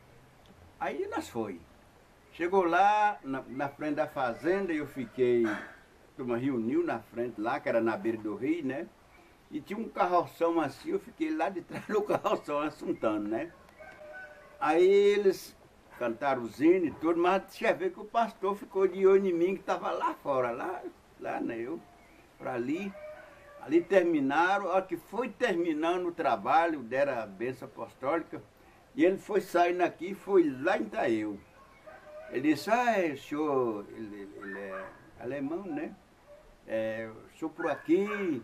Aí nós foi. Chegou lá, na frente da fazenda, eu fiquei... Turma reuniu na frente lá, que era na beira do rio, né? E tinha um carroção assim, eu fiquei lá de trás do carroção assuntando, né? Aí eles cantaram os hinos e tudo, mas tinha ver que o pastor ficou de olho em mim, que estava lá fora, lá né? Eu, para ali. Ali terminaram, a hora que foi terminando o trabalho, deram a bênção apostólica, e ele foi saindo aqui e foi lá em Itaeu. Ele disse, o senhor, ele é alemão, né? O senhor por aqui,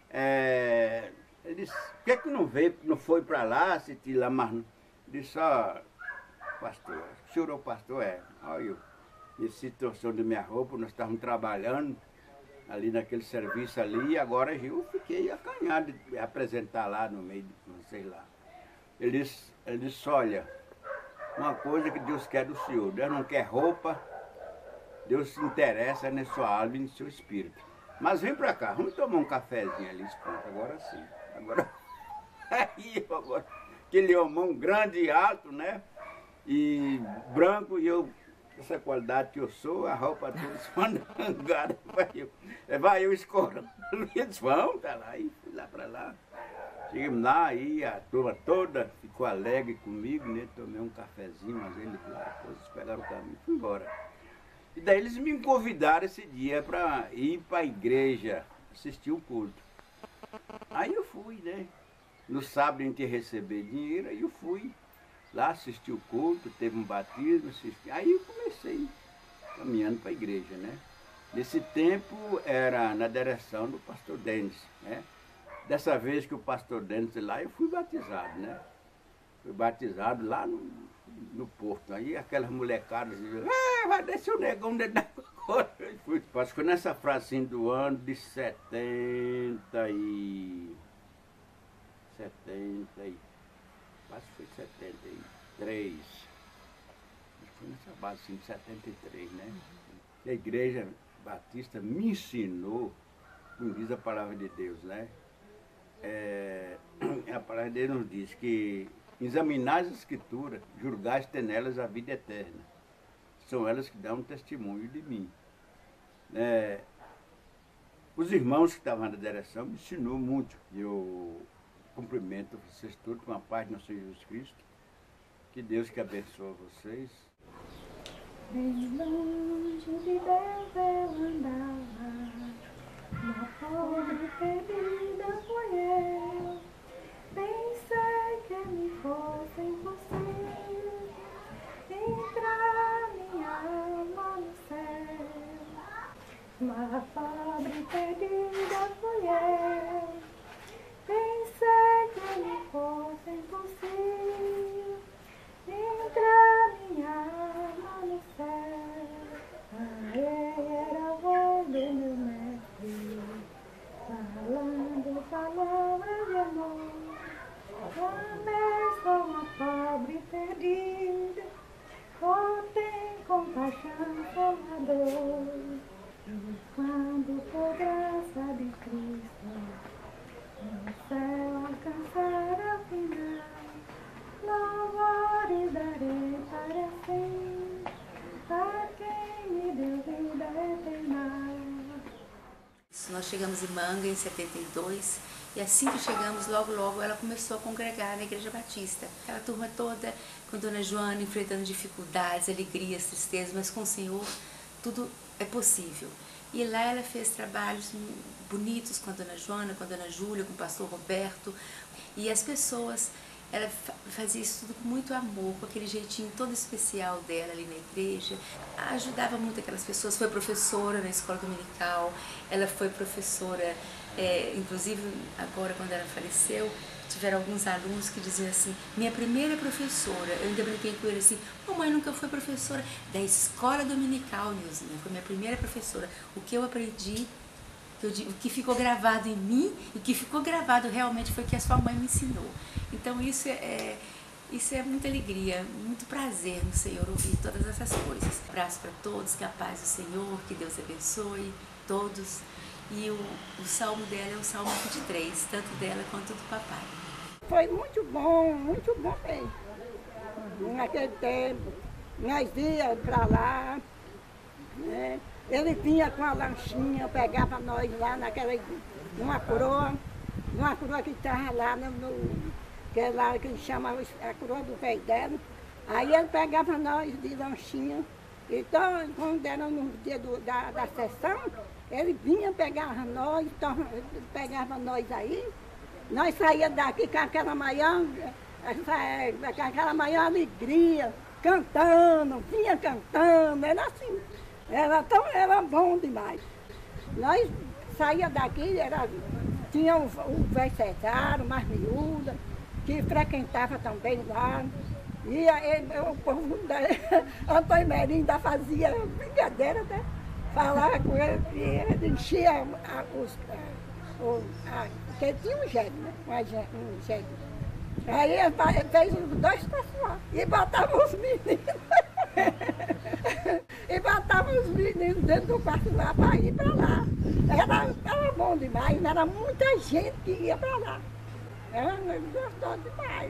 ele disse, por que que não veio, não foi para lá, assistir lá, mas ele disse, pastor, o senhor é o pastor? Olha eu, nessa situação de minha roupa, nós estávamos trabalhando ali naquele serviço ali, e agora eu fiquei acanhado de apresentar lá no meio, não sei lá. Ele disse, olha, uma coisa que Deus quer do senhor, Deus não quer roupa, Deus se interessa na sua alma e no seu espírito. Mas vem pra cá, vamos tomar um cafezinho ali, pronto, agora sim. Agora, aquele homão grande e alto, né? E branco, e eu, essa qualidade que eu sou, a roupa toda esfandangada, vai eu escorando. Eles vão, tá lá, e fui lá pra lá. Chegamos lá, aí a turma toda ficou alegre comigo, né? Tomei um cafezinho, mas eles lá, todos pegaram o caminho e fui embora. E daí eles me convidaram esse dia para ir para a igreja, assistir o culto. Aí eu fui, né? No sábado a gente ia receber dinheiro, aí eu fui lá assistir o culto, teve um batismo, assisti. Aí eu comecei caminhando para a igreja, né? Nesse tempo era na direção do pastor Denis, né? Dessa vez que o pastor Denis lá, eu fui batizado, né? Fui batizado lá no porto. Aí aquelas molecadas diziam, vai descer o negão dentro da coisa. Acho que foi nessa frase do ano de 70 quase foi 73. Acho que foi nessa base assim, de 73, né? A igreja batista me ensinou, como diz a palavra de Deus, né? A palavra de Deus nos diz que examinais as escrituras, julgais ter nelas a vida eterna. São elas que dão um testemunho de mim. Os irmãos que estavam na direção me ensinou muito. Eu cumprimento vocês todos com a paz do nosso Senhor Jesus Cristo. Que Deus que abençoe vocês. Bem longe de Deus eu andava, uma pobre perdida fui eu. Pensei que me fosse impossível entrar minha alma no céu. Uma pobre perdida fui eu. Pensei que me fosse impossível entrar minha alma no céu. Era a voz do meu mestre, falando palavras de amor. Amei, sou uma pobre perdida, oh, tem compaixão, Salvador. E quando poderá Nós chegamos em Manga em 72 e assim que chegamos, logo ela começou a congregar na Igreja Batista. Aquela turma toda com Dona Joana enfrentando dificuldades, alegrias, tristezas, mas com o Senhor tudo é possível. E lá ela fez trabalhos bonitos com a Dona Joana, com a Dona Júlia, com o pastor Roberto. E as pessoas, ela fazia isso tudo com muito amor, com aquele jeitinho todo especial dela ali na igreja. Ajudava muito aquelas pessoas, foi professora na escola dominical, ela foi professora, inclusive agora quando ela faleceu, tiveram alguns alunos que diziam assim, minha primeira professora, eu ainda brinquei com ele assim, mamãe nunca foi professora da escola dominical, Nilzinha, foi minha primeira professora. O que eu aprendi, o que ficou gravado em mim, o que ficou gravado realmente foi o que a sua mãe me ensinou. Então isso é muita alegria, muito prazer no Senhor ouvir todas essas coisas. Um abraço para todos, que a paz do Senhor, que Deus abençoe todos. E o salmo dela é o Salmo 23, tanto dela quanto do papai. Foi muito bom mesmo. Naquele tempo, nós íamos para lá, né? Ele vinha com a lanchinha, pegava nós lá numa coroa que estava lá, que é lá que chamava a coroa do velho dela. Aí ele pegava nós de lanchinha. Então, quando era no dia da sessão, ele vinha, pegava nós aí. Nós saíamos daqui com aquela maior alegria, cantando, vinha cantando, era assim. Era bom demais. Nós saíamos daqui, tinha o velho Cesário, mais miúda, que frequentava também lá. E o povo da Antônio Merinho ainda fazia brincadeira, né? Falava com ele que ele enchia porque tinha um gênio, né? Um gênio. Aí ele fez 2 pessoas e botava os meninos. E botava os meninos dentro do quarto lá para ir para lá. Era bom demais, era muita gente que ia para lá. Ele gostou demais.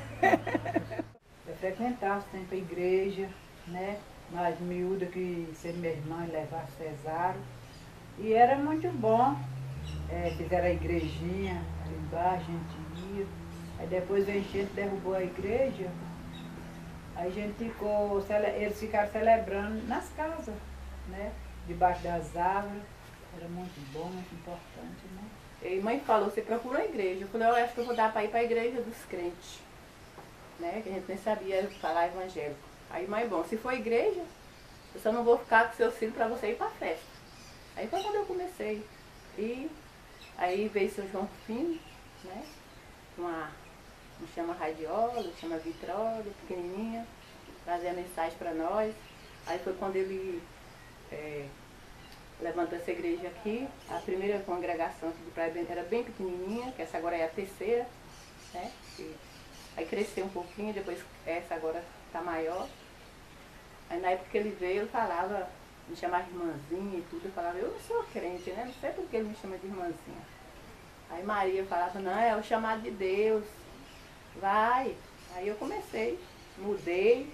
Eu frequentava sempre a igreja, né? Mais miúda que ser minha irmã e levar Cesário. E era muito bom. Fizeram a igrejinha ali embaixo, a gente ia. Aí depois a gente derrubou a igreja. Aí a gente eles ficaram celebrando nas casas, né? Debaixo das árvores. Era muito bom, muito importante, né? E mãe falou, você procurou a igreja. Eu falei, eu acho que eu vou dar para ir para a igreja dos crentes. Né? Que a gente nem sabia falar evangélico. Aí mãe, bom, se for igreja, eu só não vou ficar com seus filhos para você ir para a festa. Aí foi quando eu comecei. E aí veio seu João Fino, né? Não chama radiola, chama vitrola, pequenininha, trazia mensagem para nós. Aí foi quando ele levantou essa igreja aqui. A primeira congregação aqui de Praia Benta era bem pequenininha, que essa agora é a terceira, né? Aí cresceu um pouquinho, depois essa agora está maior. Aí na época que ele veio, ele falava, me chamava de irmãzinha e tudo. Eu falava, eu não sou crente, né? Não sei por que ele me chama de irmãzinha. Aí Maria falava, não, é o chamado de Deus. Vai. Aí eu comecei, mudei.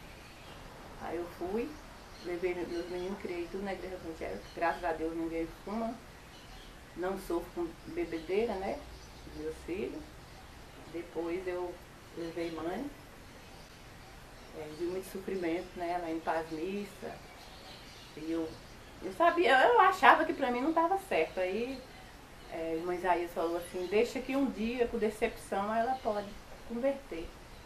Aí eu fui, levei meus meninos, criei tudo na igreja evangélica. Graças a Deus ninguém fuma. Não sofro com bebedeira, né? Meus filhos. Depois eu levei mãe. Vi muito sofrimento, né? Ela indo para as missas. E eu sabia, eu achava que para mim não estava certo. Aí irmã Isaías falou assim, deixa que um dia, com decepção, ela pode converter.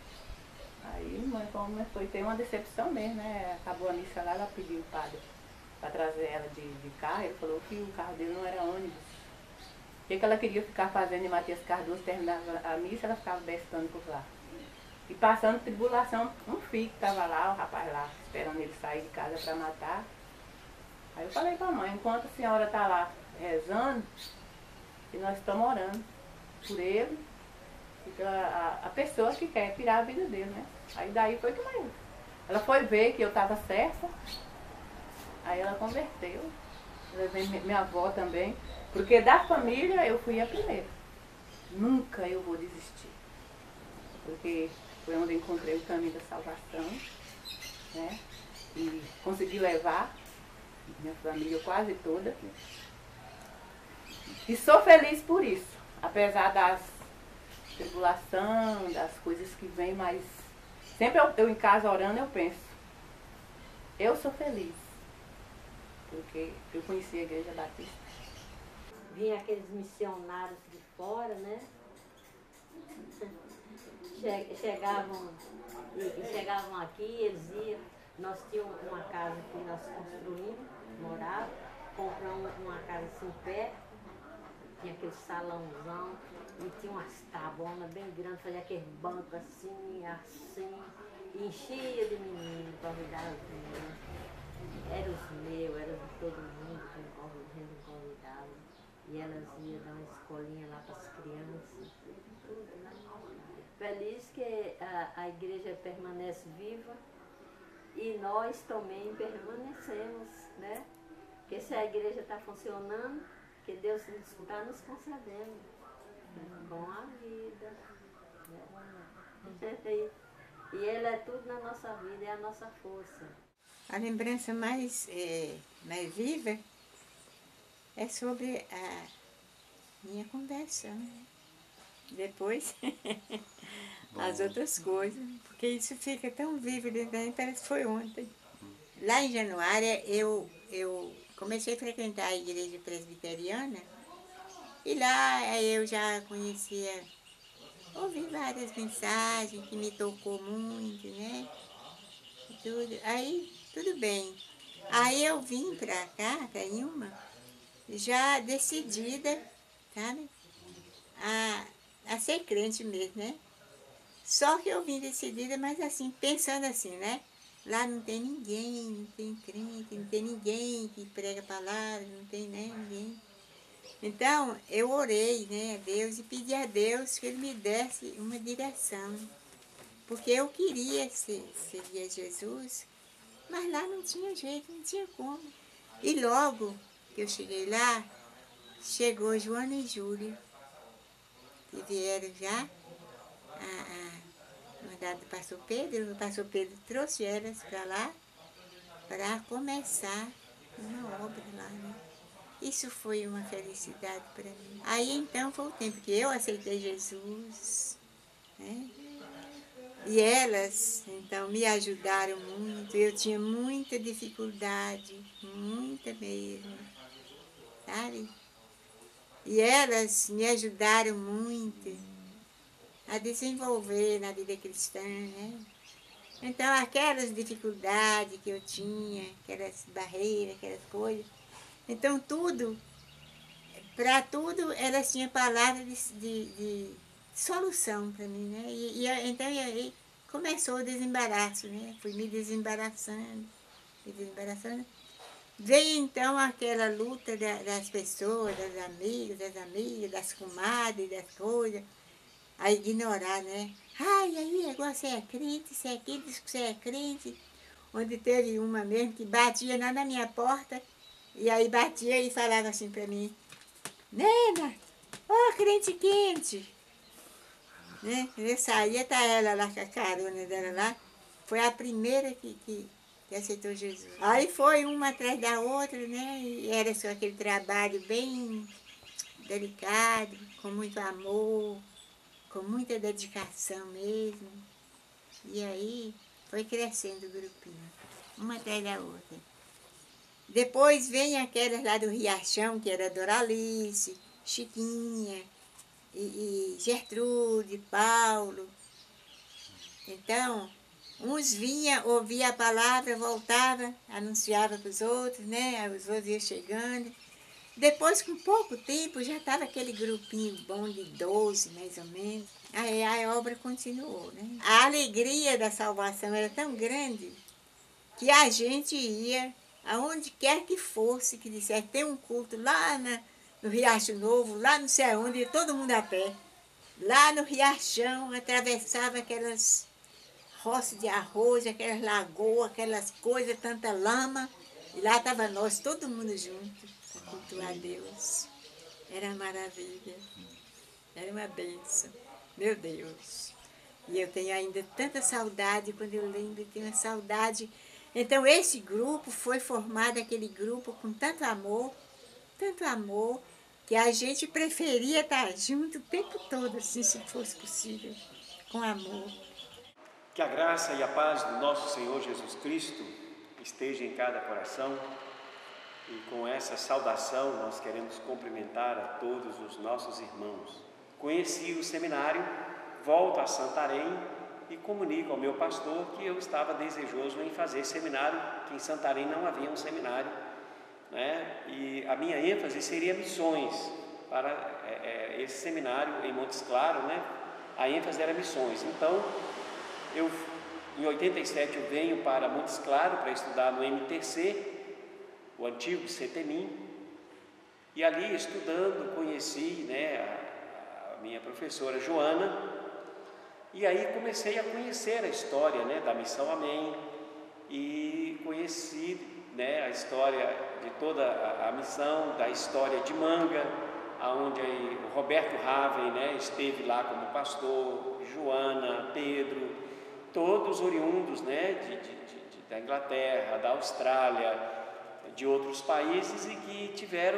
Aí mãe foi ter uma decepção mesmo, né? Acabou a missa lá, ela pediu o padre para trazer ela de carro. Ele falou que o carro dele não era ônibus. O que ela queria ficar fazendo em Matias Cardoso, terminava a missa, ela ficava bestando por lá. E passando tribulação, um filho que estava lá, o rapaz lá, esperando ele sair de casa para matar. Aí eu falei com a mãe, enquanto a senhora está lá rezando, e nós estamos orando por ele, e pela a pessoa que quer tirar a vida dele, né? Aí daí foi que ela foi ver que eu estava certa, aí ela converteu. Levei minha avó também, porque da família eu fui a primeira. Nunca eu vou desistir, porque foi onde eu encontrei o caminho da salvação, né? E consegui levar minha família quase toda. E sou feliz por isso, apesar das tribulações, das coisas que vêm, mas sempre eu em casa orando, eu penso, eu sou feliz, porque eu conheci a Igreja Batista. Vinha aqueles missionários de fora, né? Chegavam aqui, eles iam, nós tínhamos uma casa que nós construímos, morávamos, compramos uma casa assim perto, tinha aquele salãozão, e tinha umas tabonas bem grandes, fazia aquele banco assim, e enchia de meninos para cuidar das meninas. Era os meus, era de todo mundo que a gente convidava. E elas iam dar uma escolinha lá para as crianças, tudo, né? Feliz que a igreja permanece viva e nós também permanecemos, né? Porque se a igreja está funcionando, que Deus está nos concedendo, né? Com a vida. Né? E Ele é tudo na nossa vida, é a nossa força. A lembrança mais viva é sobre a minha conversão. Depois, as outras coisas, porque isso fica tão vivo dentro da gente, parece que foi ontem. Lá em Januária, eu comecei a frequentar a igreja presbiteriana e lá eu já conhecia, ouvi várias mensagens que me tocou muito, né? Tudo. Aí, tudo bem. Aí eu vim pra cá, pra Inhuma, já decidida, sabe? A ser crente mesmo, né? Só que eu vim decidida, mas assim, pensando assim, né? Lá não tem ninguém, não tem crente, não tem ninguém que prega a palavra, não tem, né, ninguém. Então, eu orei, né, a Deus e pedi a Deus que Ele me desse uma direção. Porque eu queria seguir a Jesus, mas lá não tinha jeito, não tinha como. E logo que eu cheguei lá, chegou Joana e Júlia, que vieram já, mandado do pastor Pedro. O pastor Pedro trouxe elas para lá, para começar uma obra lá, né? Isso foi uma felicidade para mim. Aí então foi o tempo que eu aceitei Jesus, né? E elas, então, me ajudaram muito. Eu tinha muita dificuldade, muita mesmo, sabe? E elas me ajudaram muito a desenvolver na vida cristã, né? Então, aquelas dificuldades que eu tinha, aquelas barreiras, aquelas coisas, então tudo, para tudo, elas tinham palavras de solução para mim, né? Então, aí começou o desembaraço, né? Fui me desembaraçando. Veio, então, aquela luta das pessoas, das amigas, das comadres, das coisas, a ignorar, né? Ai, aí, agora você é crente, você é crente, diz que você é crente. Onde teve uma mesmo que batia lá na minha porta, e aí batia e falava assim para mim, Nena, ó, crente quente. Né? Eu saía, tá ela lá com a carona dela lá, foi a primeira que aceitou Jesus. Aí foi uma atrás da outra, né? E era só aquele trabalho bem delicado, com muito amor, com muita dedicação mesmo. E aí foi crescendo o grupinho, uma atrás da outra. Depois vem aquelas lá do Riachão, que era Doralice, Chiquinha, e Gertrude, Paulo. Então, uns vinham, ouviam a palavra, voltavam, anunciavam para os outros, né? Os outros iam chegando. Depois, com pouco tempo, já estava aquele grupinho bom de 12, mais ou menos. Aí a obra continuou, né? A alegria da salvação era tão grande que a gente ia, aonde quer que fosse, que dissesse, tem um culto lá no Riacho Novo, lá não sei aonde, ia todo mundo a pé. Lá no Riachão, atravessava aquelas roças de arroz, aquelas lagoas, aquelas coisas, tanta lama. E lá estava nós, todo mundo junto, para cultuar a Deus. Era uma maravilha, era uma bênção, meu Deus. E eu tenho ainda tanta saudade, quando eu lembro, tenho uma saudade. Então esse grupo foi formado, aquele grupo, com tanto amor, que a gente preferia estar junto o tempo todo, assim, se fosse possível, com amor. Que a graça e a paz do nosso Senhor Jesus Cristo esteja em cada coração. E com essa saudação nós queremos cumprimentar a todos os nossos irmãos. Conheci o seminário, volto a Santarém e comunico ao meu pastor que eu estava desejoso em fazer seminário, que em Santarém não havia um seminário, né? E a minha ênfase seria missões para esse seminário em Montes Claros, né? A ênfase era missões. Então, em 87 eu venho para Montes Claros para estudar no MTC, o antigo CETEMIM, e ali estudando conheci, né, a minha professora Joana, e aí comecei a conhecer a história, né, da Missão Amém, e conheci, né, a história de toda a missão, da história de Manga, onde o Roberto Raven, né, esteve lá como pastor, Joana, Pedro, todos oriundos, né, da Inglaterra, da Austrália, de outros países, e que tiveram,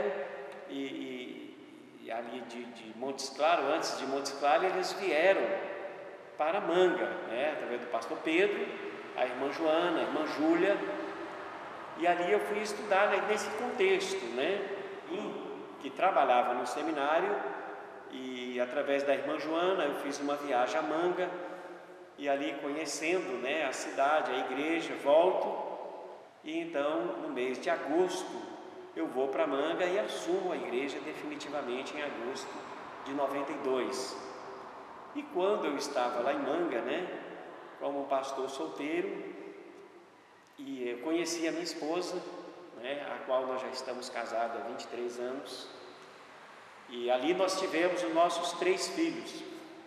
e ali de Montes Claros, antes de Montes Claros, eles vieram para Manga, né, através do pastor Pedro, a irmã Joana, a irmã Júlia, e ali eu fui estudar, né, nesse contexto, né, que trabalhava no seminário, e através da irmã Joana eu fiz uma viagem a Manga, e ali conhecendo, né, a cidade, a igreja, volto. E então, no mês de agosto, eu vou para Manga e assumo a igreja definitivamente em agosto de 92. E quando eu estava lá em Manga, né, como pastor solteiro, e eu conheci a minha esposa, né, a qual nós já estamos casados há 23 anos, e ali nós tivemos os nossos 3 filhos.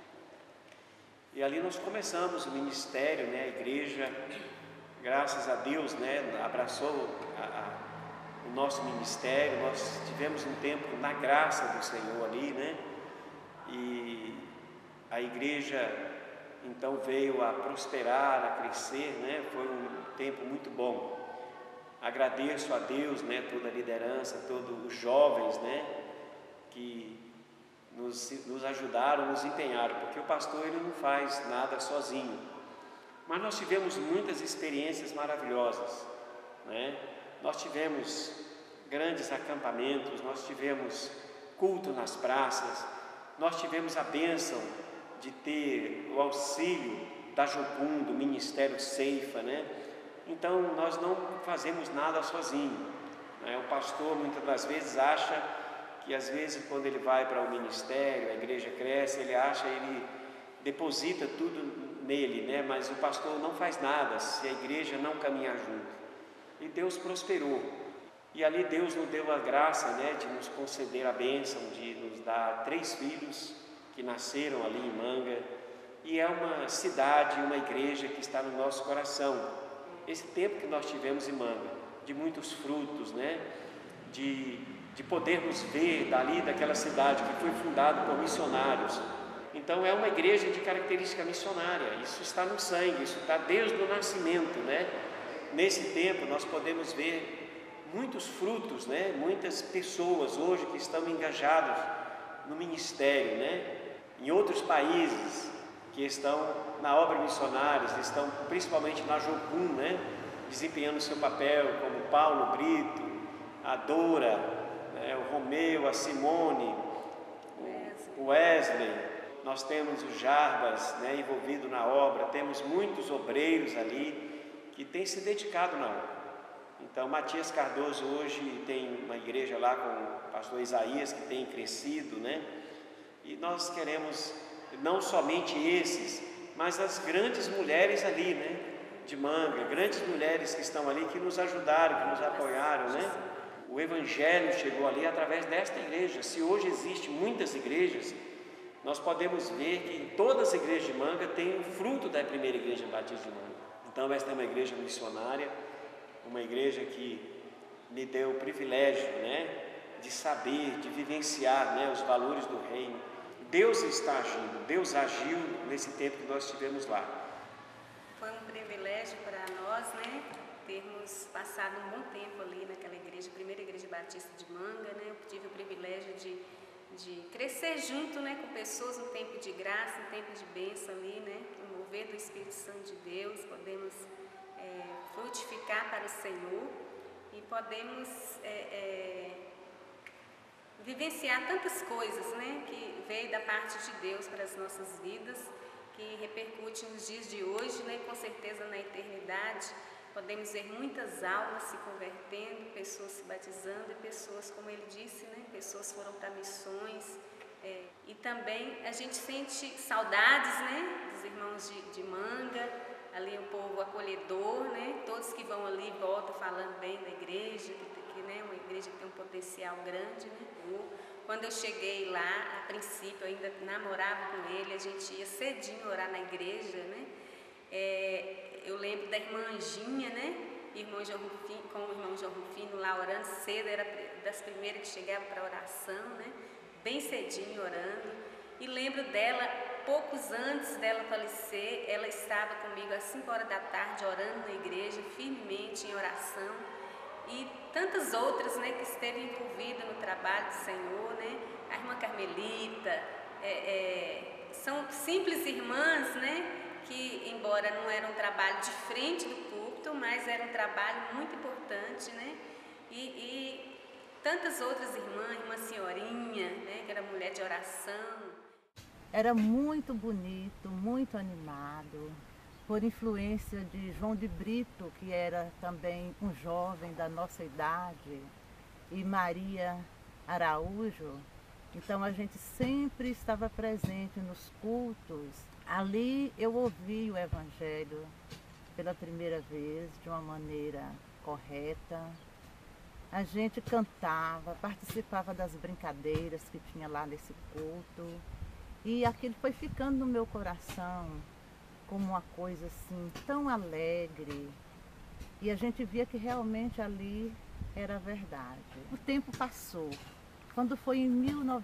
E ali nós começamos o ministério, né, a igreja, graças a Deus, né, abraçou o nosso ministério. Nós tivemos um tempo na graça do Senhor ali, né, e a igreja então veio a prosperar, a crescer, né, foi um tempo muito bom. Agradeço a Deus, né, toda a liderança, todos os jovens, né, que nos ajudaram, nos empenharam, porque o pastor ele não faz nada sozinho. Mas nós tivemos muitas experiências maravilhosas, né? Nós tivemos grandes acampamentos, nós tivemos culto nas praças, nós tivemos a bênção de ter o auxílio da Jocum, do Ministério Ceifa, né? Então nós não fazemos nada sozinho, né? O pastor muitas das vezes acha que às vezes quando ele vai para o ministério, a igreja cresce, ele deposita tudo nele, né? Mas o pastor não faz nada se a igreja não caminhar junto. E Deus prosperou. E ali Deus nos deu a graça, né, de nos conceder a bênção, de nos dar 3 filhos que nasceram ali em Manga. E é uma cidade, uma igreja que está no nosso coração. Esse tempo que nós tivemos em Manga, de muitos frutos, né? De podermos ver dali daquela cidade que foi fundada por missionários. Então é uma igreja de característica missionária, isso está no sangue, isso está desde o nascimento, né? Nesse tempo nós podemos ver muitos frutos, né? Muitas pessoas hoje que estão engajadas no ministério, né? Em outros países que estão na obra missionária, estão principalmente na Jocum, né? Desempenhando o seu papel, como Paulo Brito, a Dora, né? O Romeu, a Simone, o Wesley. Nós temos o Jarbas, né, envolvido na obra, temos muitos obreiros ali que têm se dedicado na obra. Então, Matias Cardoso hoje tem uma igreja lá com o pastor Isaías, que tem crescido, né? E nós queremos não somente esses, mas as grandes mulheres ali, né, de Manga, grandes mulheres que estão ali, que nos ajudaram, que nos apoiaram, né? O Evangelho chegou ali através desta igreja. Se hoje existem muitas igrejas, nós podemos ver que em todas as igrejas de Manga tem o fruto da primeira igreja batista de Manga. Então esta é uma igreja missionária, uma igreja que me deu o privilégio, né, de saber, de vivenciar, né, os valores do reino. Deus está agindo, Deus agiu nesse tempo que nós estivemos lá. Foi um privilégio para nós, né, termos passado um bom tempo ali naquela igreja, primeira igreja batista de Manga, né? Eu tive o privilégio de de crescer junto, né, com pessoas no tempo de graça, no tempo de bênção ali, né, no mover do Espírito Santo de Deus, podemos frutificar para o Senhor e podemos vivenciar tantas coisas, né, que veio da parte de Deus para as nossas vidas, que repercute nos dias de hoje, né, com certeza na eternidade. Podemos ver muitas almas se convertendo, pessoas se batizando e pessoas, como ele disse, né, pessoas foram para missões. E também a gente sente saudades, né, dos irmãos de Manga, ali um povo acolhedor, né, todos que vão ali voltam falando bem da igreja, que né, uma igreja que tem um potencial grande, né. Quando eu cheguei lá, a princípio eu ainda namorava com ele, a gente ia cedinho orar na igreja, né. Eu lembro da irmã Anjinha, né, com o irmão João Rufino lá orando cedo, era das primeiras que chegava para oração, né, bem cedinho orando. E lembro dela, poucos antes dela falecer, ela estava comigo às 5 horas da tarde orando na igreja, firmemente em oração. E tantas outras, né, que esteve envolvida no trabalho do Senhor, né, a irmã Carmelita, são simples irmãs, né, que embora não era um trabalho de frente do púlpito, mas era um trabalho muito importante, né, e tantas outras irmãs, irmã Senhorinha, né, que era mulher de oração. Era muito bonito, muito animado, por influência de João de Brito, que era também um jovem da nossa idade, e Maria Araújo. Então a gente sempre estava presente nos cultos. Ali eu ouvi o Evangelho pela primeira vez, de uma maneira correta. A gente cantava, participava das brincadeiras que tinha lá nesse culto. E aquilo foi ficando no meu coração como uma coisa assim tão alegre. E a gente via que realmente ali era verdade. O tempo passou. Quando foi em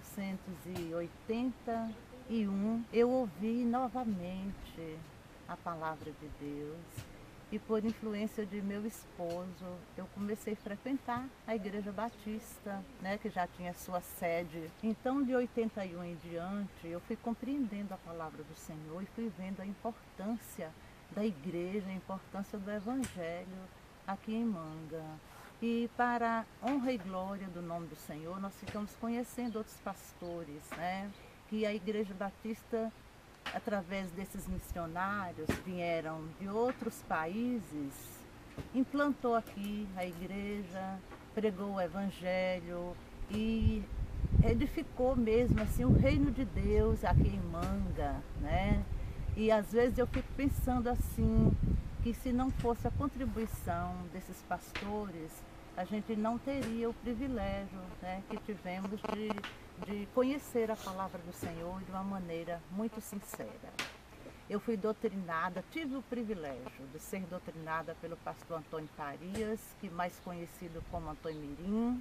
1981, eu ouvi novamente a palavra de Deus. E por influência de meu esposo, eu comecei a frequentar a Igreja Batista, né, que já tinha sua sede. Então, de 81 em diante, eu fui compreendendo a palavra do Senhor e fui vendo a importância da igreja, a importância do Evangelho aqui em Manga. E para honra e glória do nome do Senhor, nós ficamos conhecendo outros pastores, né, que a Igreja Batista, através desses missionários, vieram de outros países, implantou aqui a igreja, pregou o Evangelho e edificou mesmo assim o reino de Deus aqui em Manga, né? E às vezes eu fico pensando assim, que se não fosse a contribuição desses pastores, a gente não teria o privilégio, né, que tivemos de conhecer a palavra do Senhor de uma maneira muito sincera. Eu fui doutrinada, tive o privilégio de ser doutrinada pelo pastor Antônio Farias, que mais conhecido como Antônio Mirim,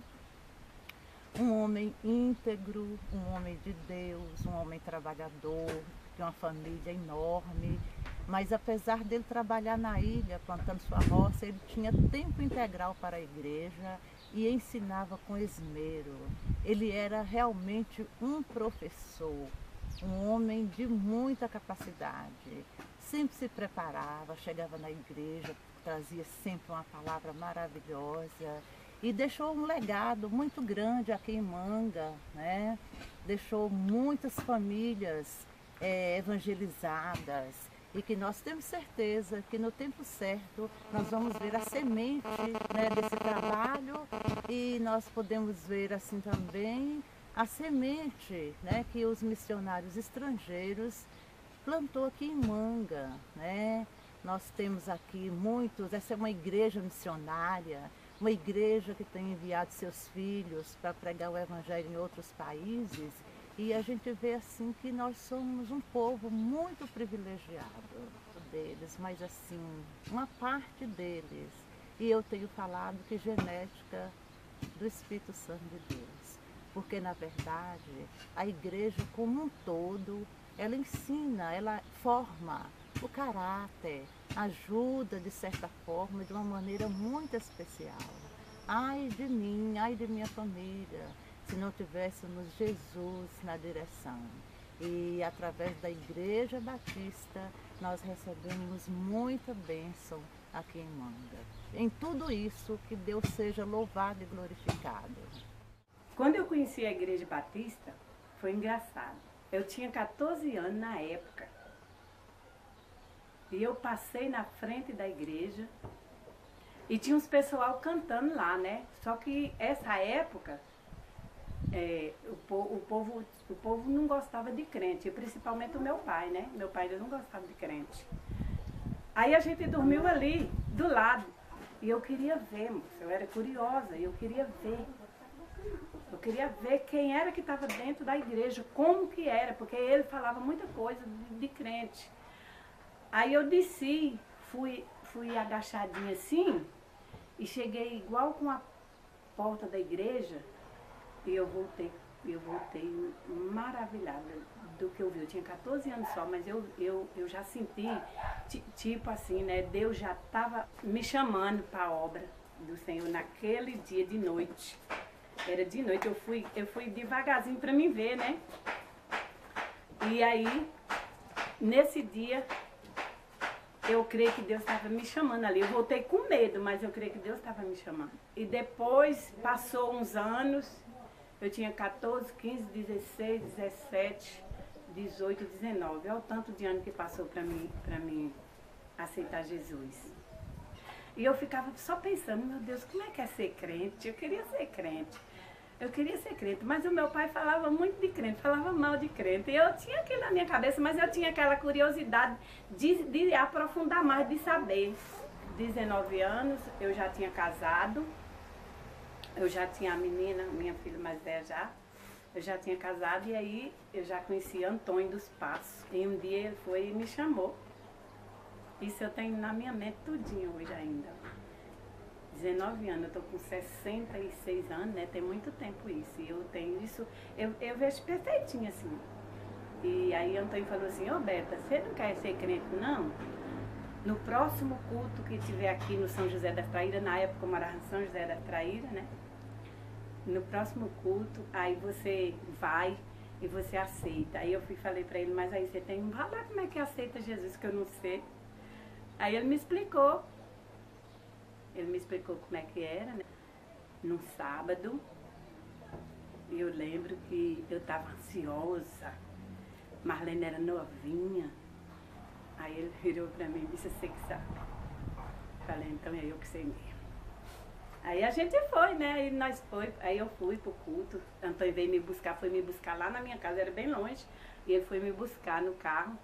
um homem íntegro, um homem de Deus, um homem trabalhador, de uma família enorme, mas apesar dele trabalhar na ilha, plantando sua roça, ele tinha tempo integral para a igreja e ensinava com esmero. Ele era realmente um professor, um homem de muita capacidade. Sempre se preparava, chegava na igreja, trazia sempre uma palavra maravilhosa e deixou um legado muito grande aqui em Manga, né? Deixou muitas famílias evangelizadas. E que nós temos certeza que no tempo certo nós vamos ver a semente, né, desse trabalho e nós podemos ver assim também a semente, né, que os missionários estrangeiros plantou aqui em Manga, né? Nós temos aqui muitos, essa é uma igreja missionária, uma igreja que tem enviado seus filhos para pregar o Evangelho em outros países. E a gente vê assim que nós somos um povo muito privilegiado deles, mas assim, uma parte deles. E eu tenho falado que genética do Espírito Santo de Deus. Porque na verdade, a igreja como um todo, ela ensina, ela forma o caráter, ajuda de certa forma, de uma maneira muito especial. Ai de mim, ai de minha família, se não tivéssemos Jesus na direção. E através da Igreja Batista nós recebemos muita bênção aqui em Manga. Em tudo isso, que Deus seja louvado e glorificado. Quando eu conheci a Igreja Batista, foi engraçado. Eu tinha 14 anos na época. E eu passei na frente da igreja e tinha uns pessoal cantando lá, né? Só que essa época, o povo não gostava de crente, principalmente o meu pai, né? Meu pai não gostava de crente. Aí a gente dormiu ali, do lado. E eu queria ver, moça, eu era curiosa, eu queria ver. Eu queria ver quem era que estava dentro da igreja, como que era, porque ele falava muita coisa de crente. Aí eu desci, fui agachadinha assim, e cheguei igual com a porta da igreja, e eu voltei maravilhada do que eu vi. Eu tinha 14 anos só, mas eu já senti, tipo assim, né, Deus já estava me chamando para a obra do Senhor naquele dia de noite. Era de noite, eu fui devagarzinho para me ver, né? E aí, nesse dia, eu creio que Deus estava me chamando ali. Eu voltei com medo, mas eu creio que Deus estava me chamando. E depois, passou uns anos, eu tinha 14, 15, 16, 17, 18, 19. Olha o tanto de ano que passou para mim aceitar Jesus. E eu ficava só pensando, meu Deus, como é que é ser crente? Eu queria ser crente. Eu queria ser crente, mas o meu pai falava muito de crente, falava mal de crente. E eu tinha aquilo na minha cabeça, mas eu tinha aquela curiosidade de aprofundar mais, de saber. 19 anos, eu já tinha casado, eu já tinha a menina, minha filha mais velha já, eu já tinha casado e aí eu já conhecia Antônio dos Passos. E um dia ele foi e me chamou. Isso eu tenho na minha mente tudinho hoje ainda. 19 anos, eu estou com 66 anos, né? Tem muito tempo isso. E eu tenho isso, eu vejo perfeitinho assim. E aí Antônio falou assim, ô Berta, você não quer ser crente, não? No próximo culto que tiver aqui no São José das Traíras, na época eu morava no São José das Traíras, né? No próximo culto, aí você vai e você aceita. Aí eu falei para ele, mas aí você tem que falar como é que aceita Jesus, que eu não sei. Aí ele me explicou. Ele me explicou como é que era, né? Num sábado, eu lembro que eu estava ansiosa. Marlene era novinha. Aí ele virou para mim e disse, você que sabe. Falei, então é eu que sei mesmo. Aí a gente foi, né? Aí eu fui pro culto. Antônio veio me buscar, foi me buscar lá na minha casa, era bem longe. E ele foi me buscar no carro.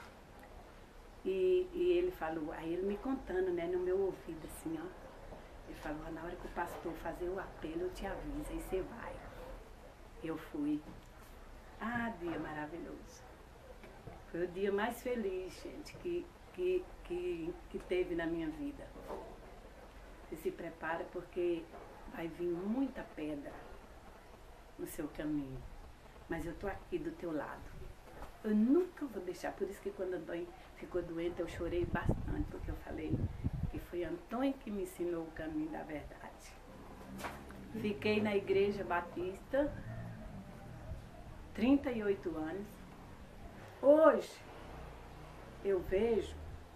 E ele falou, aí ele me contando, né, no meu ouvido, assim, ó. Ele falou, na hora que o pastor fazer o apelo, eu te aviso, aí você vai. Eu fui. Ah, dia maravilhoso. Foi o dia mais feliz, gente, que teve na minha vida. Você se prepara porque vai vir muita pedra no seu caminho. Mas eu tô aqui do teu lado. Eu nunca vou deixar, por isso que quando Antônio ficou doente, eu chorei bastante, porque eu falei que foi Antônio que me ensinou o caminho da verdade. Fiquei na Igreja Batista 38 anos. Hoje, eu vejo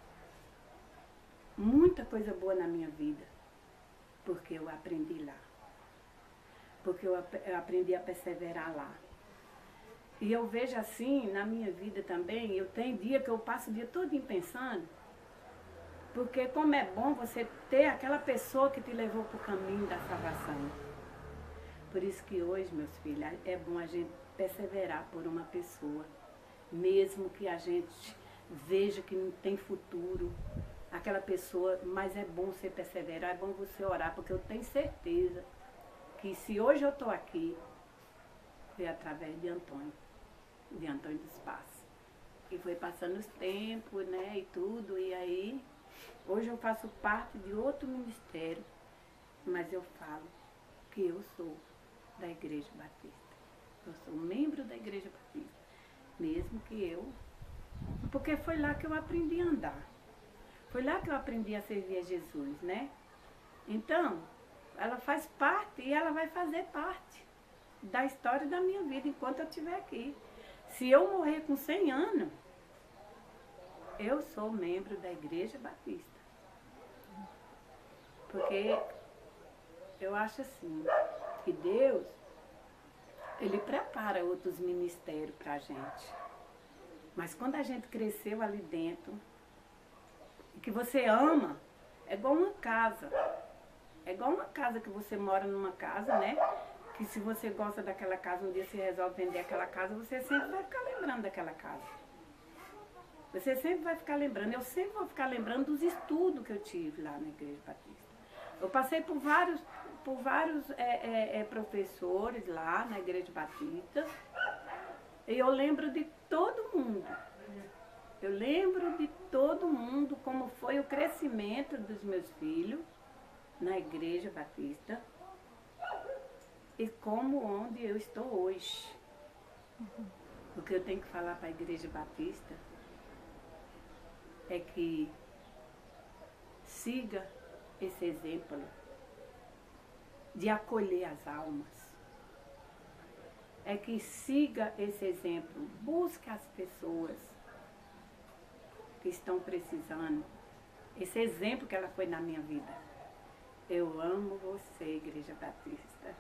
muita coisa boa na minha vida, porque eu aprendi lá. Porque eu aprendi a perseverar lá. E eu vejo assim, na minha vida também, eu tenho dia que eu passo o dia todo pensando, porque como é bom você ter aquela pessoa que te levou para o caminho da salvação. Por isso que hoje, meus filhos, é bom a gente perseverar por uma pessoa, mesmo que a gente veja que não tem futuro, aquela pessoa, mas é bom você perseverar, é bom você orar, porque eu tenho certeza que se hoje eu estou aqui, foi através de Antônio dos Passos. E foi passando os tempos, né, e tudo, e aí, hoje eu faço parte de outro ministério, mas eu falo que eu sou da Igreja Batista. Eu sou membro da Igreja Batista, mesmo que eu... Porque foi lá que eu aprendi a andar. Foi lá que eu aprendi a servir a Jesus, né? Então, ela faz parte e ela vai fazer parte da história da minha vida enquanto eu estiver aqui. Se eu morrer com 100 anos, eu sou membro da Igreja Batista. Porque eu acho assim, que Deus, Ele prepara outros ministérios para a gente. Mas quando a gente cresceu ali dentro, e que você ama, é igual uma casa. É igual uma casa que você mora numa casa, né? Que se você gosta daquela casa, um dia você resolve vender aquela casa, você sempre vai ficar lembrando daquela casa. Você sempre vai ficar lembrando. Eu sempre vou ficar lembrando dos estudos que eu tive lá na Igreja Batista. Eu passei por vários professores lá na Igreja Batista. E eu lembro de todo mundo. Eu lembro de todo mundo, como foi o crescimento dos meus filhos na Igreja Batista e como onde eu estou hoje. O que eu tenho que falar para a Igreja Batista é que siga esse exemplo de acolher as almas. É que siga esse exemplo, busque as pessoas que estão precisando. Esse exemplo que ela foi na minha vida. Eu amo você, Igreja Batista.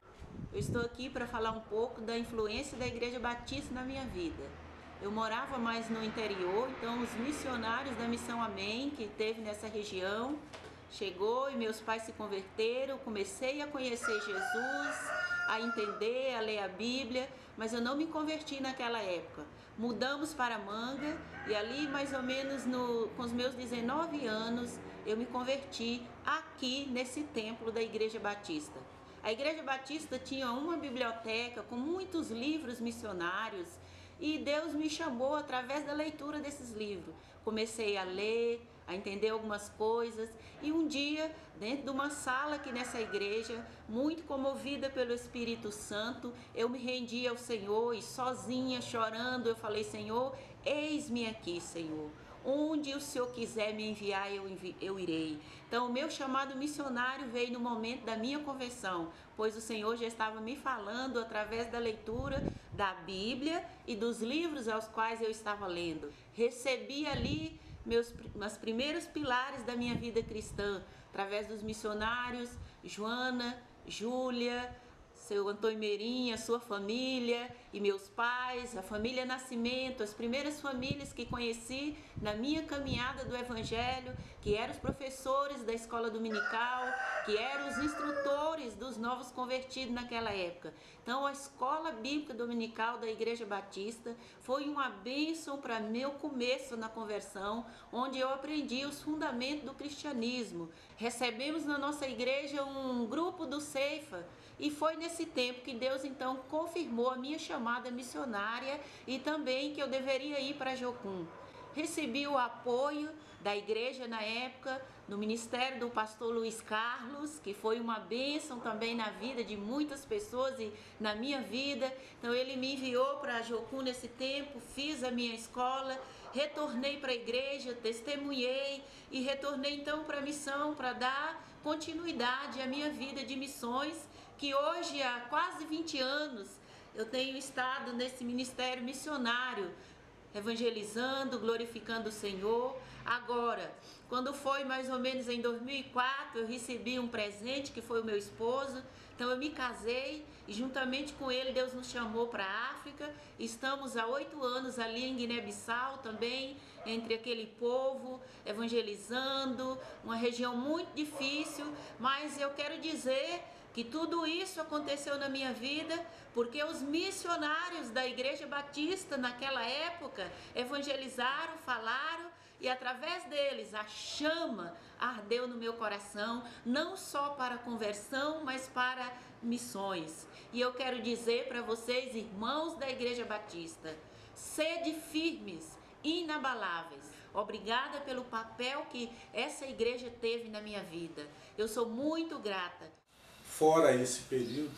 Eu estou aqui para falar um pouco da influência da Igreja Batista na minha vida. Eu morava mais no interior, então os missionários da Missão Amém, que teve nessa região, chegou e meus pais se converteram, comecei a conhecer Jesus, a entender, a ler a Bíblia, mas eu não me converti naquela época. Mudamos para Manga e ali mais ou menos com os meus 19 anos eu me converti aqui nesse templo da Igreja Batista. A Igreja Batista tinha uma biblioteca com muitos livros missionários e Deus me chamou através da leitura desses livros. Comecei a ler, a entender algumas coisas e um dia, dentro de uma sala aqui nessa igreja, muito comovida pelo Espírito Santo, eu me rendi ao Senhor e sozinha, chorando, eu falei: Senhor, eis-me aqui, Senhor. Onde o Senhor quiser me enviar, eu irei. Então, o meu chamado missionário veio no momento da minha conversão, pois o Senhor já estava me falando através da leitura da Bíblia e dos livros aos quais eu estava lendo. Recebi ali meus primeiros pilares da minha vida cristã, através dos missionários, Joana, Júlia, seu Antônio Meirinha, sua família e meus pais, a família Nascimento, as primeiras famílias que conheci na minha caminhada do Evangelho, que eram os professores da escola dominical, que eram os instrutores dos novos convertidos naquela época. Então, a escola bíblica dominical da Igreja Batista foi uma bênção para meu começo na conversão, onde eu aprendi os fundamentos do cristianismo. Recebemos na nossa igreja um grupo do Ceifa, e foi nesse tempo que Deus então confirmou a minha chamada missionária e também que eu deveria ir para Jocum. Recebi o apoio da igreja na época, no ministério do pastor Luiz Carlos, que foi uma bênção também na vida de muitas pessoas e na minha vida. Então ele me enviou para Jocum nesse tempo, fiz a minha escola, retornei para a igreja, testemunhei e retornei então para a missão, para dar continuidade à minha vida de missões, que hoje há quase 20 anos eu tenho estado nesse ministério missionário, evangelizando, glorificando o Senhor. Agora, quando foi mais ou menos em 2004, eu recebi um presente que foi o meu esposo. Então eu me casei e juntamente com ele Deus nos chamou para a África. Estamos há 8 anos ali em Guiné-Bissau também, entre aquele povo, evangelizando, uma região muito difícil, mas eu quero dizer que tudo isso aconteceu na minha vida porque os missionários da Igreja Batista naquela época evangelizaram, falaram, e através deles a chama ardeu no meu coração, não só para conversão, mas para missões. E eu quero dizer para vocês, irmãos da Igreja Batista, sede firmes, inabaláveis. Obrigada pelo papel que essa igreja teve na minha vida. Eu sou muito grata. Fora esse período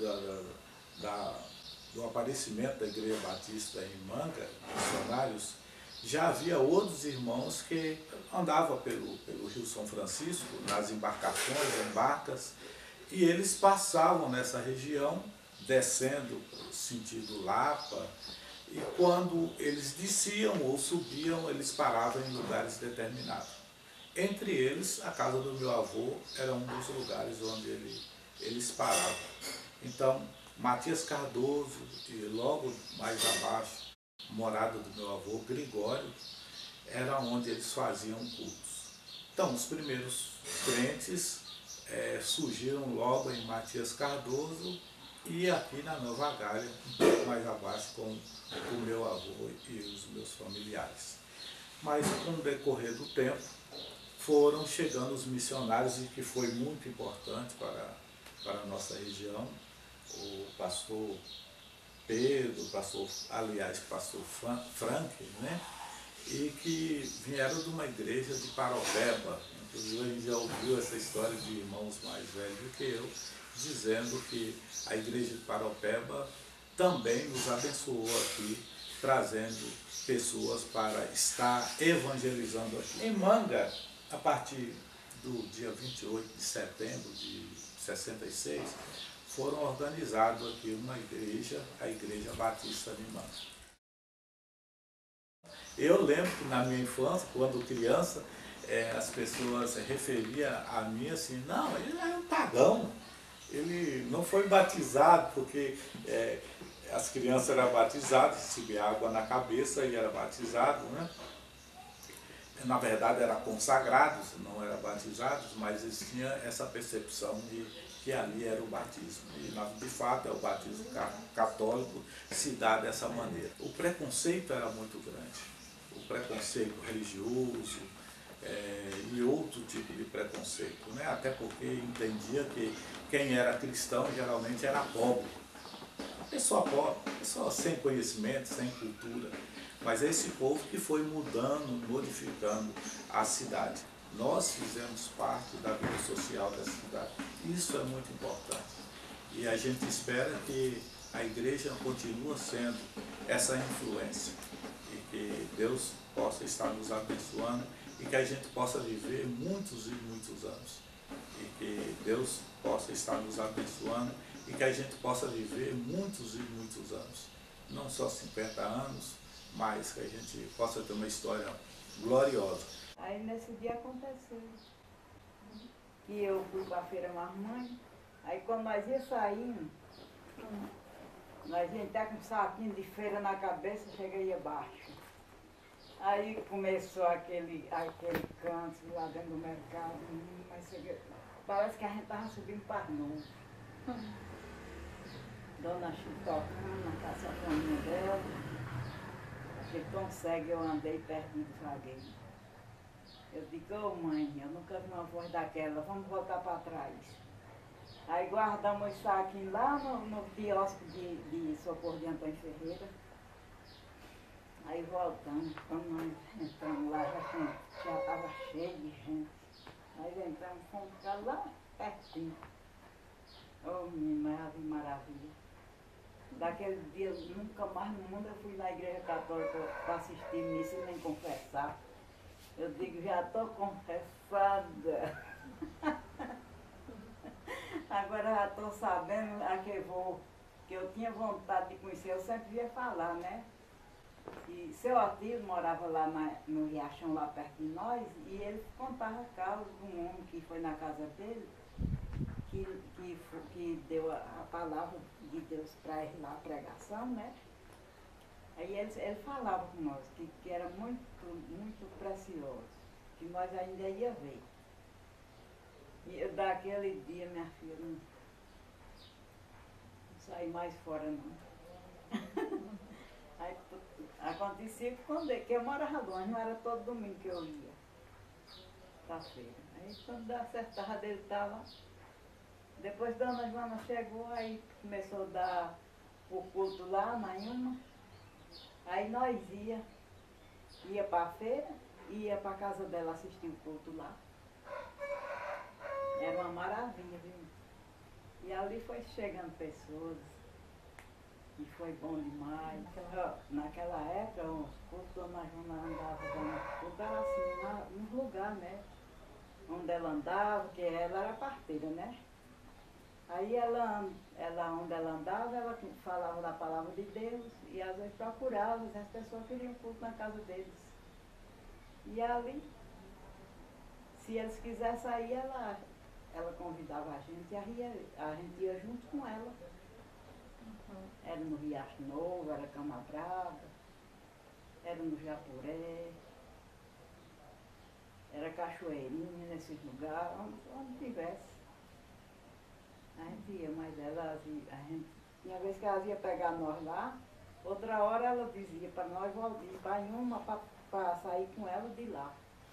do aparecimento da Igreja Batista em Manga, missionários, já havia outros irmãos que andavam pelo Rio São Francisco, nas embarcações, em barcas, e eles passavam nessa região descendo sentido Lapa, e quando eles desciam ou subiam, eles paravam em lugares determinados. Entre eles, a casa do meu avô era um dos lugares onde eles paravam. Então, Matias Cardoso e logo mais abaixo, morada do meu avô, Gregório, era onde eles faziam cultos. Então, os primeiros crentes surgiram logo em Matias Cardoso e aqui na Nova Galha, um pouco mais abaixo, com o meu avô e os meus familiares. Mas com o decorrer do tempo, foram chegando os missionários, e que foi muito importante para a nossa região, o pastor Pedro, pastor Frank, né? E que vieram de uma igreja de Paropeba. Inclusive a gente já ouviu essa história de irmãos mais velhos do que eu, dizendo que a igreja de Paropeba também nos abençoou aqui, trazendo pessoas para estar evangelizando aqui. Em Manga, a partir do dia 28 de setembro de 66, foram organizados aqui uma igreja, a Igreja Batista de Manga. Eu lembro que na minha infância, quando criança, as pessoas referiam a mim assim, não, ele é um pagão, ele não foi batizado, porque as crianças eram batizadas, recebia água na cabeça e era batizado, né? Na verdade eram consagrados, não eram batizados, mas eles tinham essa percepção de que ali era o batismo. E de fato o batismo católico se dá dessa maneira. O preconceito era muito grande. O preconceito religioso e outro tipo de preconceito, né? Até porque entendia que quem era cristão geralmente era pobre. Pessoa pobre, pessoa sem conhecimento, sem cultura. Mas é esse povo que foi mudando, modificando a cidade. Nós fizemos parte da vida social da cidade. Isso é muito importante. E a gente espera que a igreja continue sendo essa influência. E que Deus possa estar nos abençoando e que a gente possa viver muitos e muitos anos. E que Deus possa estar nos abençoando e que a gente possa viver muitos e muitos anos. Não só 50 anos, mas que a gente possa ter uma história gloriosa. Aí nesse dia aconteceu que eu fui para a feira Marmãe, aí quando nós ia saindo, nós ia entrar com um saquinho de feira na cabeça, cheguei abaixo. Aí começou aquele canto lá dentro do mercado, mas parece que a gente estava subindo para novo. Dona Chico tocando na caçafoninha dela, que consegue, eu andei pertinho do vagueiro. Eu digo, ô mãe, eu nunca vi uma voz daquela, vamos voltar para trás. Aí guardamos o saquinho lá no quiosque de Socorro de Antônio Ferreira. Aí voltamos, quando nós entramos lá, já estava cheio de gente. Nós entramos, fomos ficar lá pertinho. Ô menina, Ave Maravilha. Daquele dia, nunca mais no mundo eu fui na igreja católica para assistir missa e nem confessar. Eu digo, já estou confessada. Agora já estou sabendo a que vou, que eu tinha vontade de conhecer, eu sempre ia falar, né? E seu Otílio morava lá no Riachão, lá perto de nós, e ele contava casos de um homem que foi na casa dele, que deu a palavra de Deus para ele lá, a pregação, né? Aí ele falava com nós que era muito, muito precioso, que nós ainda ia ver. E daquele dia, minha filha, não saí mais fora não. Aí acontecia que eu morava longe, não era todo domingo que eu ia pra feira. Aí quando acertava dele estava. Depois Dona Joana chegou, aí começou a dar o culto lá na Ilma. Aí nós ia para a feira, ia para a casa dela assistir o culto lá. Era uma maravilha, viu? E ali foi chegando pessoas, e foi bom demais. Naquela época, os cultos, Dona Joana andava dando culto, era assim, num lugar, né? Onde ela andava, que ela era parteira, né? Aí onde ela andava, ela falava da palavra de Deus e às vezes procurava, as pessoas queriam culto na casa deles. E ali, se eles quisessem sair, ela convidava a gente e a gente ia junto com ela. Era no Riacho Novo, era Cama Brava, era no Japuré, era Cachoeirinha, nesses lugares, onde tivesse. A gente ia, mas tinha vez que elas iam pegar nós lá, outra hora ela dizia para nós voltar em uma para sair com ela de lá.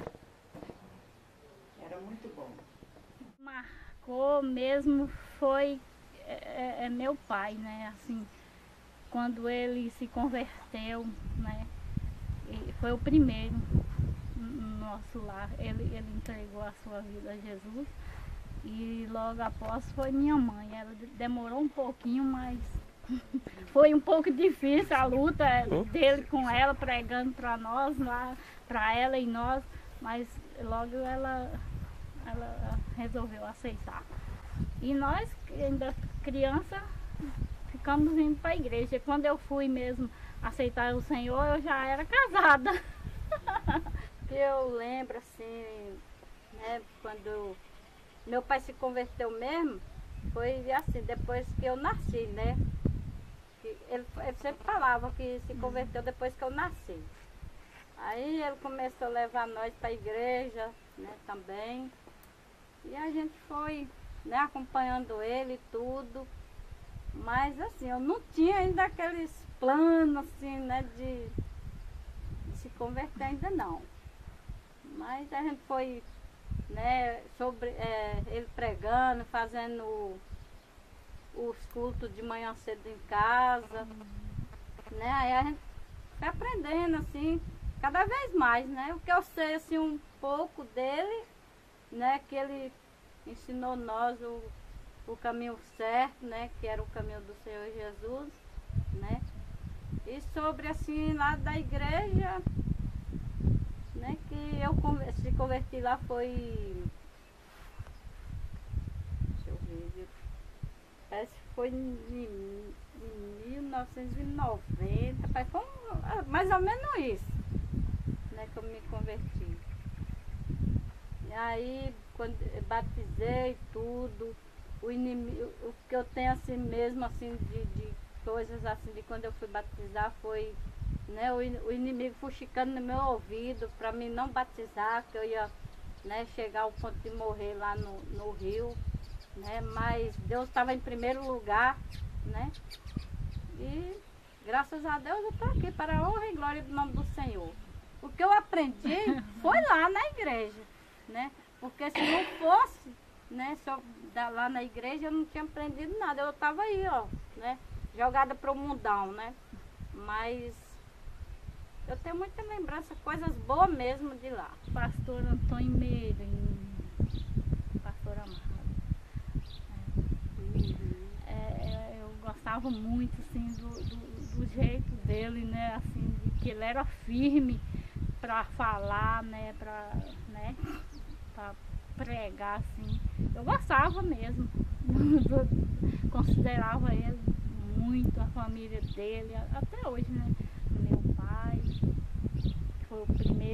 Era muito bom. Marcou mesmo foi meu pai, né? Assim, quando ele se converteu, né? E foi o primeiro no nosso lar. Ele entregou a sua vida a Jesus. E logo após foi minha mãe. Ela demorou um pouquinho, mas foi um pouco difícil a luta dele com ela, pregando para nós, para ela e nós, mas logo ela resolveu aceitar. E nós, ainda criança, ficamos indo para a igreja. Quando eu fui mesmo aceitar o Senhor, eu já era casada. Eu lembro assim, né, quando meu pai se converteu mesmo, foi assim, depois que eu nasci, né? Ele sempre falava que se converteu depois que eu nasci. Aí ele começou a levar nós para a igreja, né, também. E a gente foi, né, acompanhando ele e tudo. Mas assim, eu não tinha ainda aqueles planos assim, né, de se converter ainda não. Mas a gente foi, né, ele pregando, fazendo os cultos de manhã cedo em casa, né? Aí a gente foi aprendendo assim, cada vez mais, né? O que eu sei assim um pouco dele, né? Que ele ensinou nós o caminho certo, né? Que era o caminho do Senhor Jesus, né? E sobre assim lá da igreja, né, que eu se converti lá foi, deixa eu ver, parece que foi em 1990, foi mais ou menos isso, né, que eu me converti. E aí, quando eu batizei tudo, o que eu tenho assim mesmo, assim, de coisas assim, de quando eu fui batizar foi, né, o inimigo fuxicando no meu ouvido para mim não batizar, que eu ia, né, chegar ao ponto de morrer lá no rio, né, mas Deus estava em primeiro lugar, né, e graças a Deus eu estou aqui para a honra e glória do nome do Senhor. O que eu aprendi foi lá na igreja, né, porque se não fosse, né, lá na igreja eu não tinha aprendido nada, eu estava aí, ó, né, jogada para o mundão, né, mas eu tenho muita lembrança, coisas boas mesmo de lá. Pastor Antônio Meirinho, pastor amado. Eu gostava muito assim, do jeito dele, né? Assim, de que ele era firme para falar, né? Para pregar, assim. Eu gostava mesmo. Considerava ele muito, a família dele, até hoje, né? Meu pai foi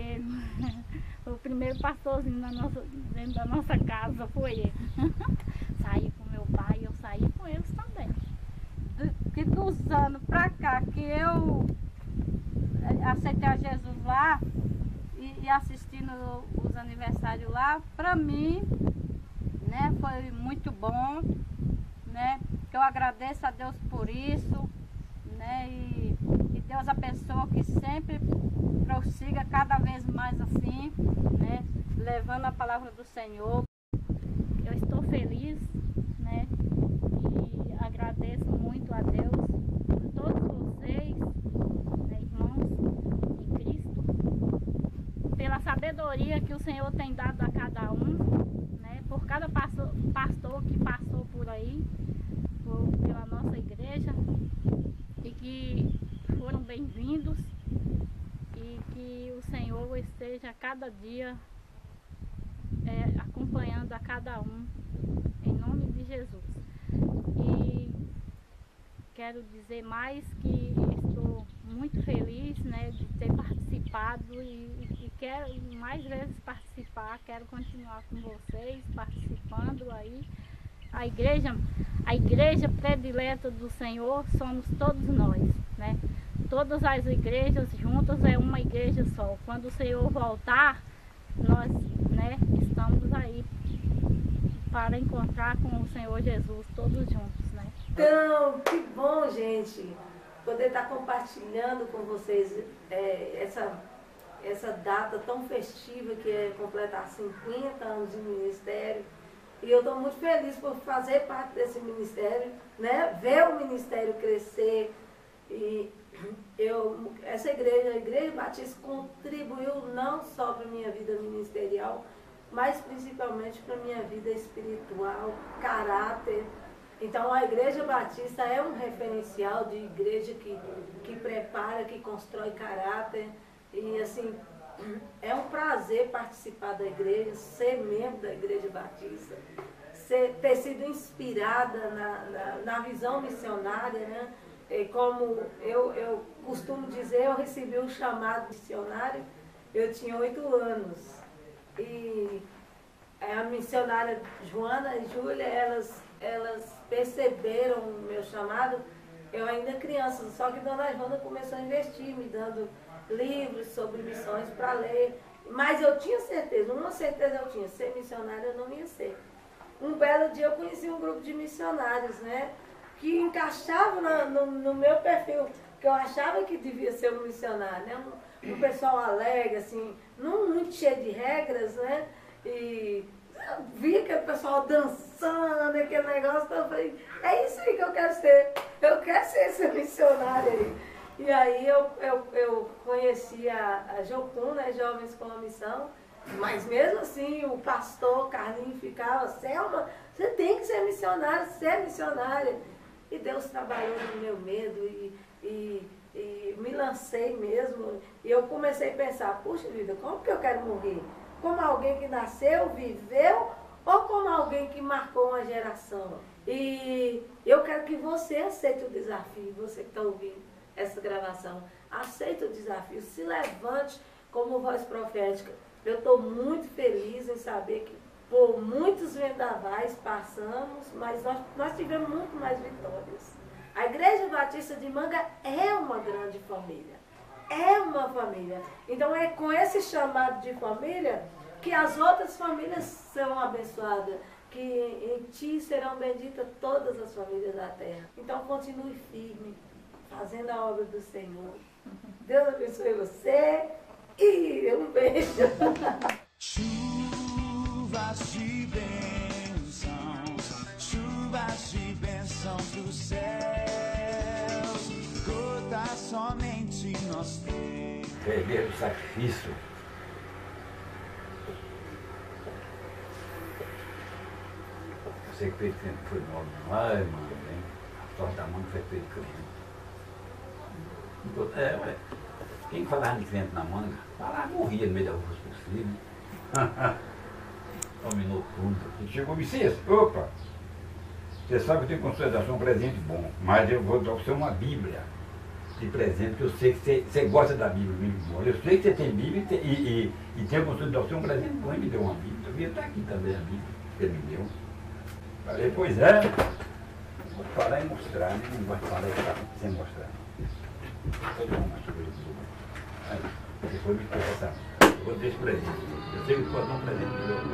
o primeiro pastorzinho dentro da nossa casa, foi ele. Saí com meu pai, eu saí com eles também. Que dos anos pra cá que eu aceitei a Jesus lá e assistindo os aniversários lá, pra mim, né, foi muito bom, né, que eu agradeço a Deus por isso, né, e Deus abençoe que sempre prossiga cada vez mais assim, né, levando a palavra do Senhor. Eu estou feliz, né, e agradeço muito a Deus por todos vocês, né, irmãos em Cristo, pela sabedoria que o Senhor tem dado a cada um, né, por cada pastor que passou por aí, pela nossa igreja, e que foram bem-vindos e que o Senhor esteja a cada dia acompanhando a cada um, em nome de Jesus. quero dizer mais que estou muito feliz, né, de ter participado e quero mais vezes participar, quero continuar com vocês participando aí. A igreja predileta do Senhor somos todos nós, né? Todas as igrejas juntas é uma igreja só. Quando o Senhor voltar, nós, né, estamos aí para encontrar com o Senhor Jesus, todos juntos, né? Então, que bom, gente, poder estar compartilhando com vocês essa data tão festiva que é completar 50 anos de ministério. E eu estou muito feliz por fazer parte desse ministério, né? Ver o ministério crescer. E essa igreja, a Igreja Batista, contribuiu não só para a minha vida ministerial, mas principalmente para a minha vida espiritual, caráter. Então a Igreja Batista é um referencial de igreja que prepara, que constrói caráter. E assim, é um prazer participar da igreja, ser membro da Igreja Batista, ter sido inspirada na visão missionária, né? E como eu costumo dizer, eu recebi um chamado missionário, eu tinha 8 anos. E a missionária Joana e Júlia, elas perceberam o meu chamado, eu ainda criança, só que Dona Joana começou a investir, me dando livros sobre missões para ler. Mas eu tinha certeza, uma certeza eu tinha, ser missionária eu não ia ser. Um belo dia eu conheci um grupo de missionários, né, que encaixavam no meu perfil, que eu achava que devia ser um missionário, né, um pessoal alegre, assim, não muito cheio de regras, né, e eu vi aquele pessoal dançando, aquele negócio, então eu falei, é isso aí que eu quero ser esse missionário aí. E aí eu conheci a Jocum, né, Jovens com a Missão, mas mesmo assim o pastor Carlinhos ficava, Selma, você tem que ser missionária, você é missionária. E Deus trabalhou no meu medo e me lancei mesmo. E eu comecei a pensar, puxa vida, como que eu quero morrer? Como alguém que nasceu, viveu, ou como alguém que marcou uma geração? E eu quero que você aceite o desafio, você que está ouvindo essa gravação, aceite o desafio, se levante como voz profética. Eu estou muito feliz em saber que por muitos vendavais passamos, mas nós tivemos muito mais vitórias. A Igreja Batista de Manga é uma grande família, é uma família. Então é com esse chamado de família que as outras famílias serão abençoadas, que em ti serão benditas todas as famílias da terra. Então continue firme, fazendo a obra do Senhor. Deus abençoe você e um beijo. Chuvas de bênçãos, chuvas de bênçãos dos céus, gotas somente nós temos. Perder o sacrifício. Eu sei que Pedro Crente foi mal, ai, mano, hein? A sorte da mão foi Pedro Crente. Quem falava de crente na manga, falava, morria no meio da rua possível. Dominou tudo. E chegou o Vicês, opa, você sabe que eu tenho consideração um presente bom, mas eu vou dar você uma Bíblia de presente, porque eu sei que você gosta da Bíblia mesmo. Eu sei que você tem Bíblia e tem a consideração um presente bom e me deu uma Bíblia. Eu devia estar aqui também a Bíblia que ele me deu. Falei, pois é, vou falar e mostrar, né? Não gosto de falar sem mostrar. Depois me conversar. Eu vou ter esse presente. Eu sei que pode dar um presente do meu.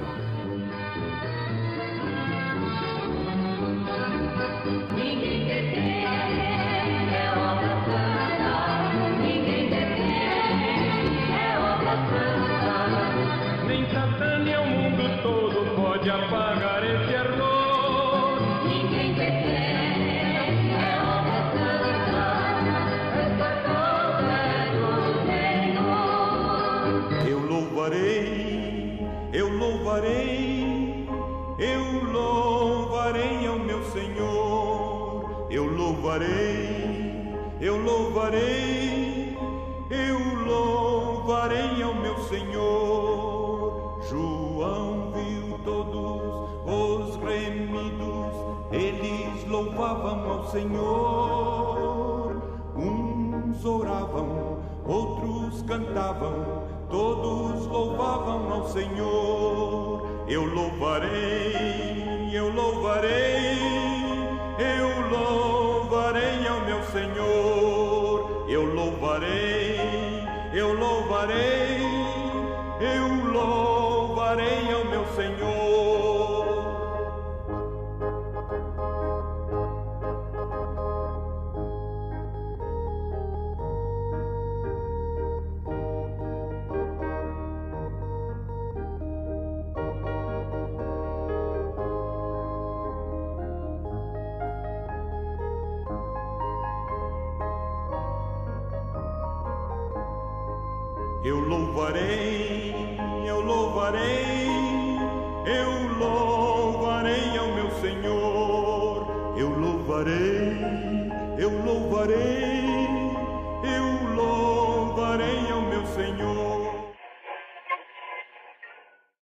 Ninguém detém, é obra santa. Ninguém detém, é obra santa. Nem Satã nem o mundo todo pode apagar esse ardor. Ninguém detém, é obra santa. Essa coisa é do Senhor. Eu louvarei, eu louvarei, eu louvarei ao meu Senhor. Eu louvarei, eu louvarei, eu louvarei ao meu Senhor. João viu todos os remidos, eles louvavam ao Senhor. Uns oravam, outros cantavam, todos louvavam ao Senhor. Eu louvarei, eu louvarei, eu louvarei ao meu Senhor. Eu louvarei, eu louvarei, eu louvarei ao meu Senhor. Eu louvarei, eu louvarei, eu louvarei ao meu Senhor. Eu louvarei, eu louvarei, eu louvarei ao meu Senhor.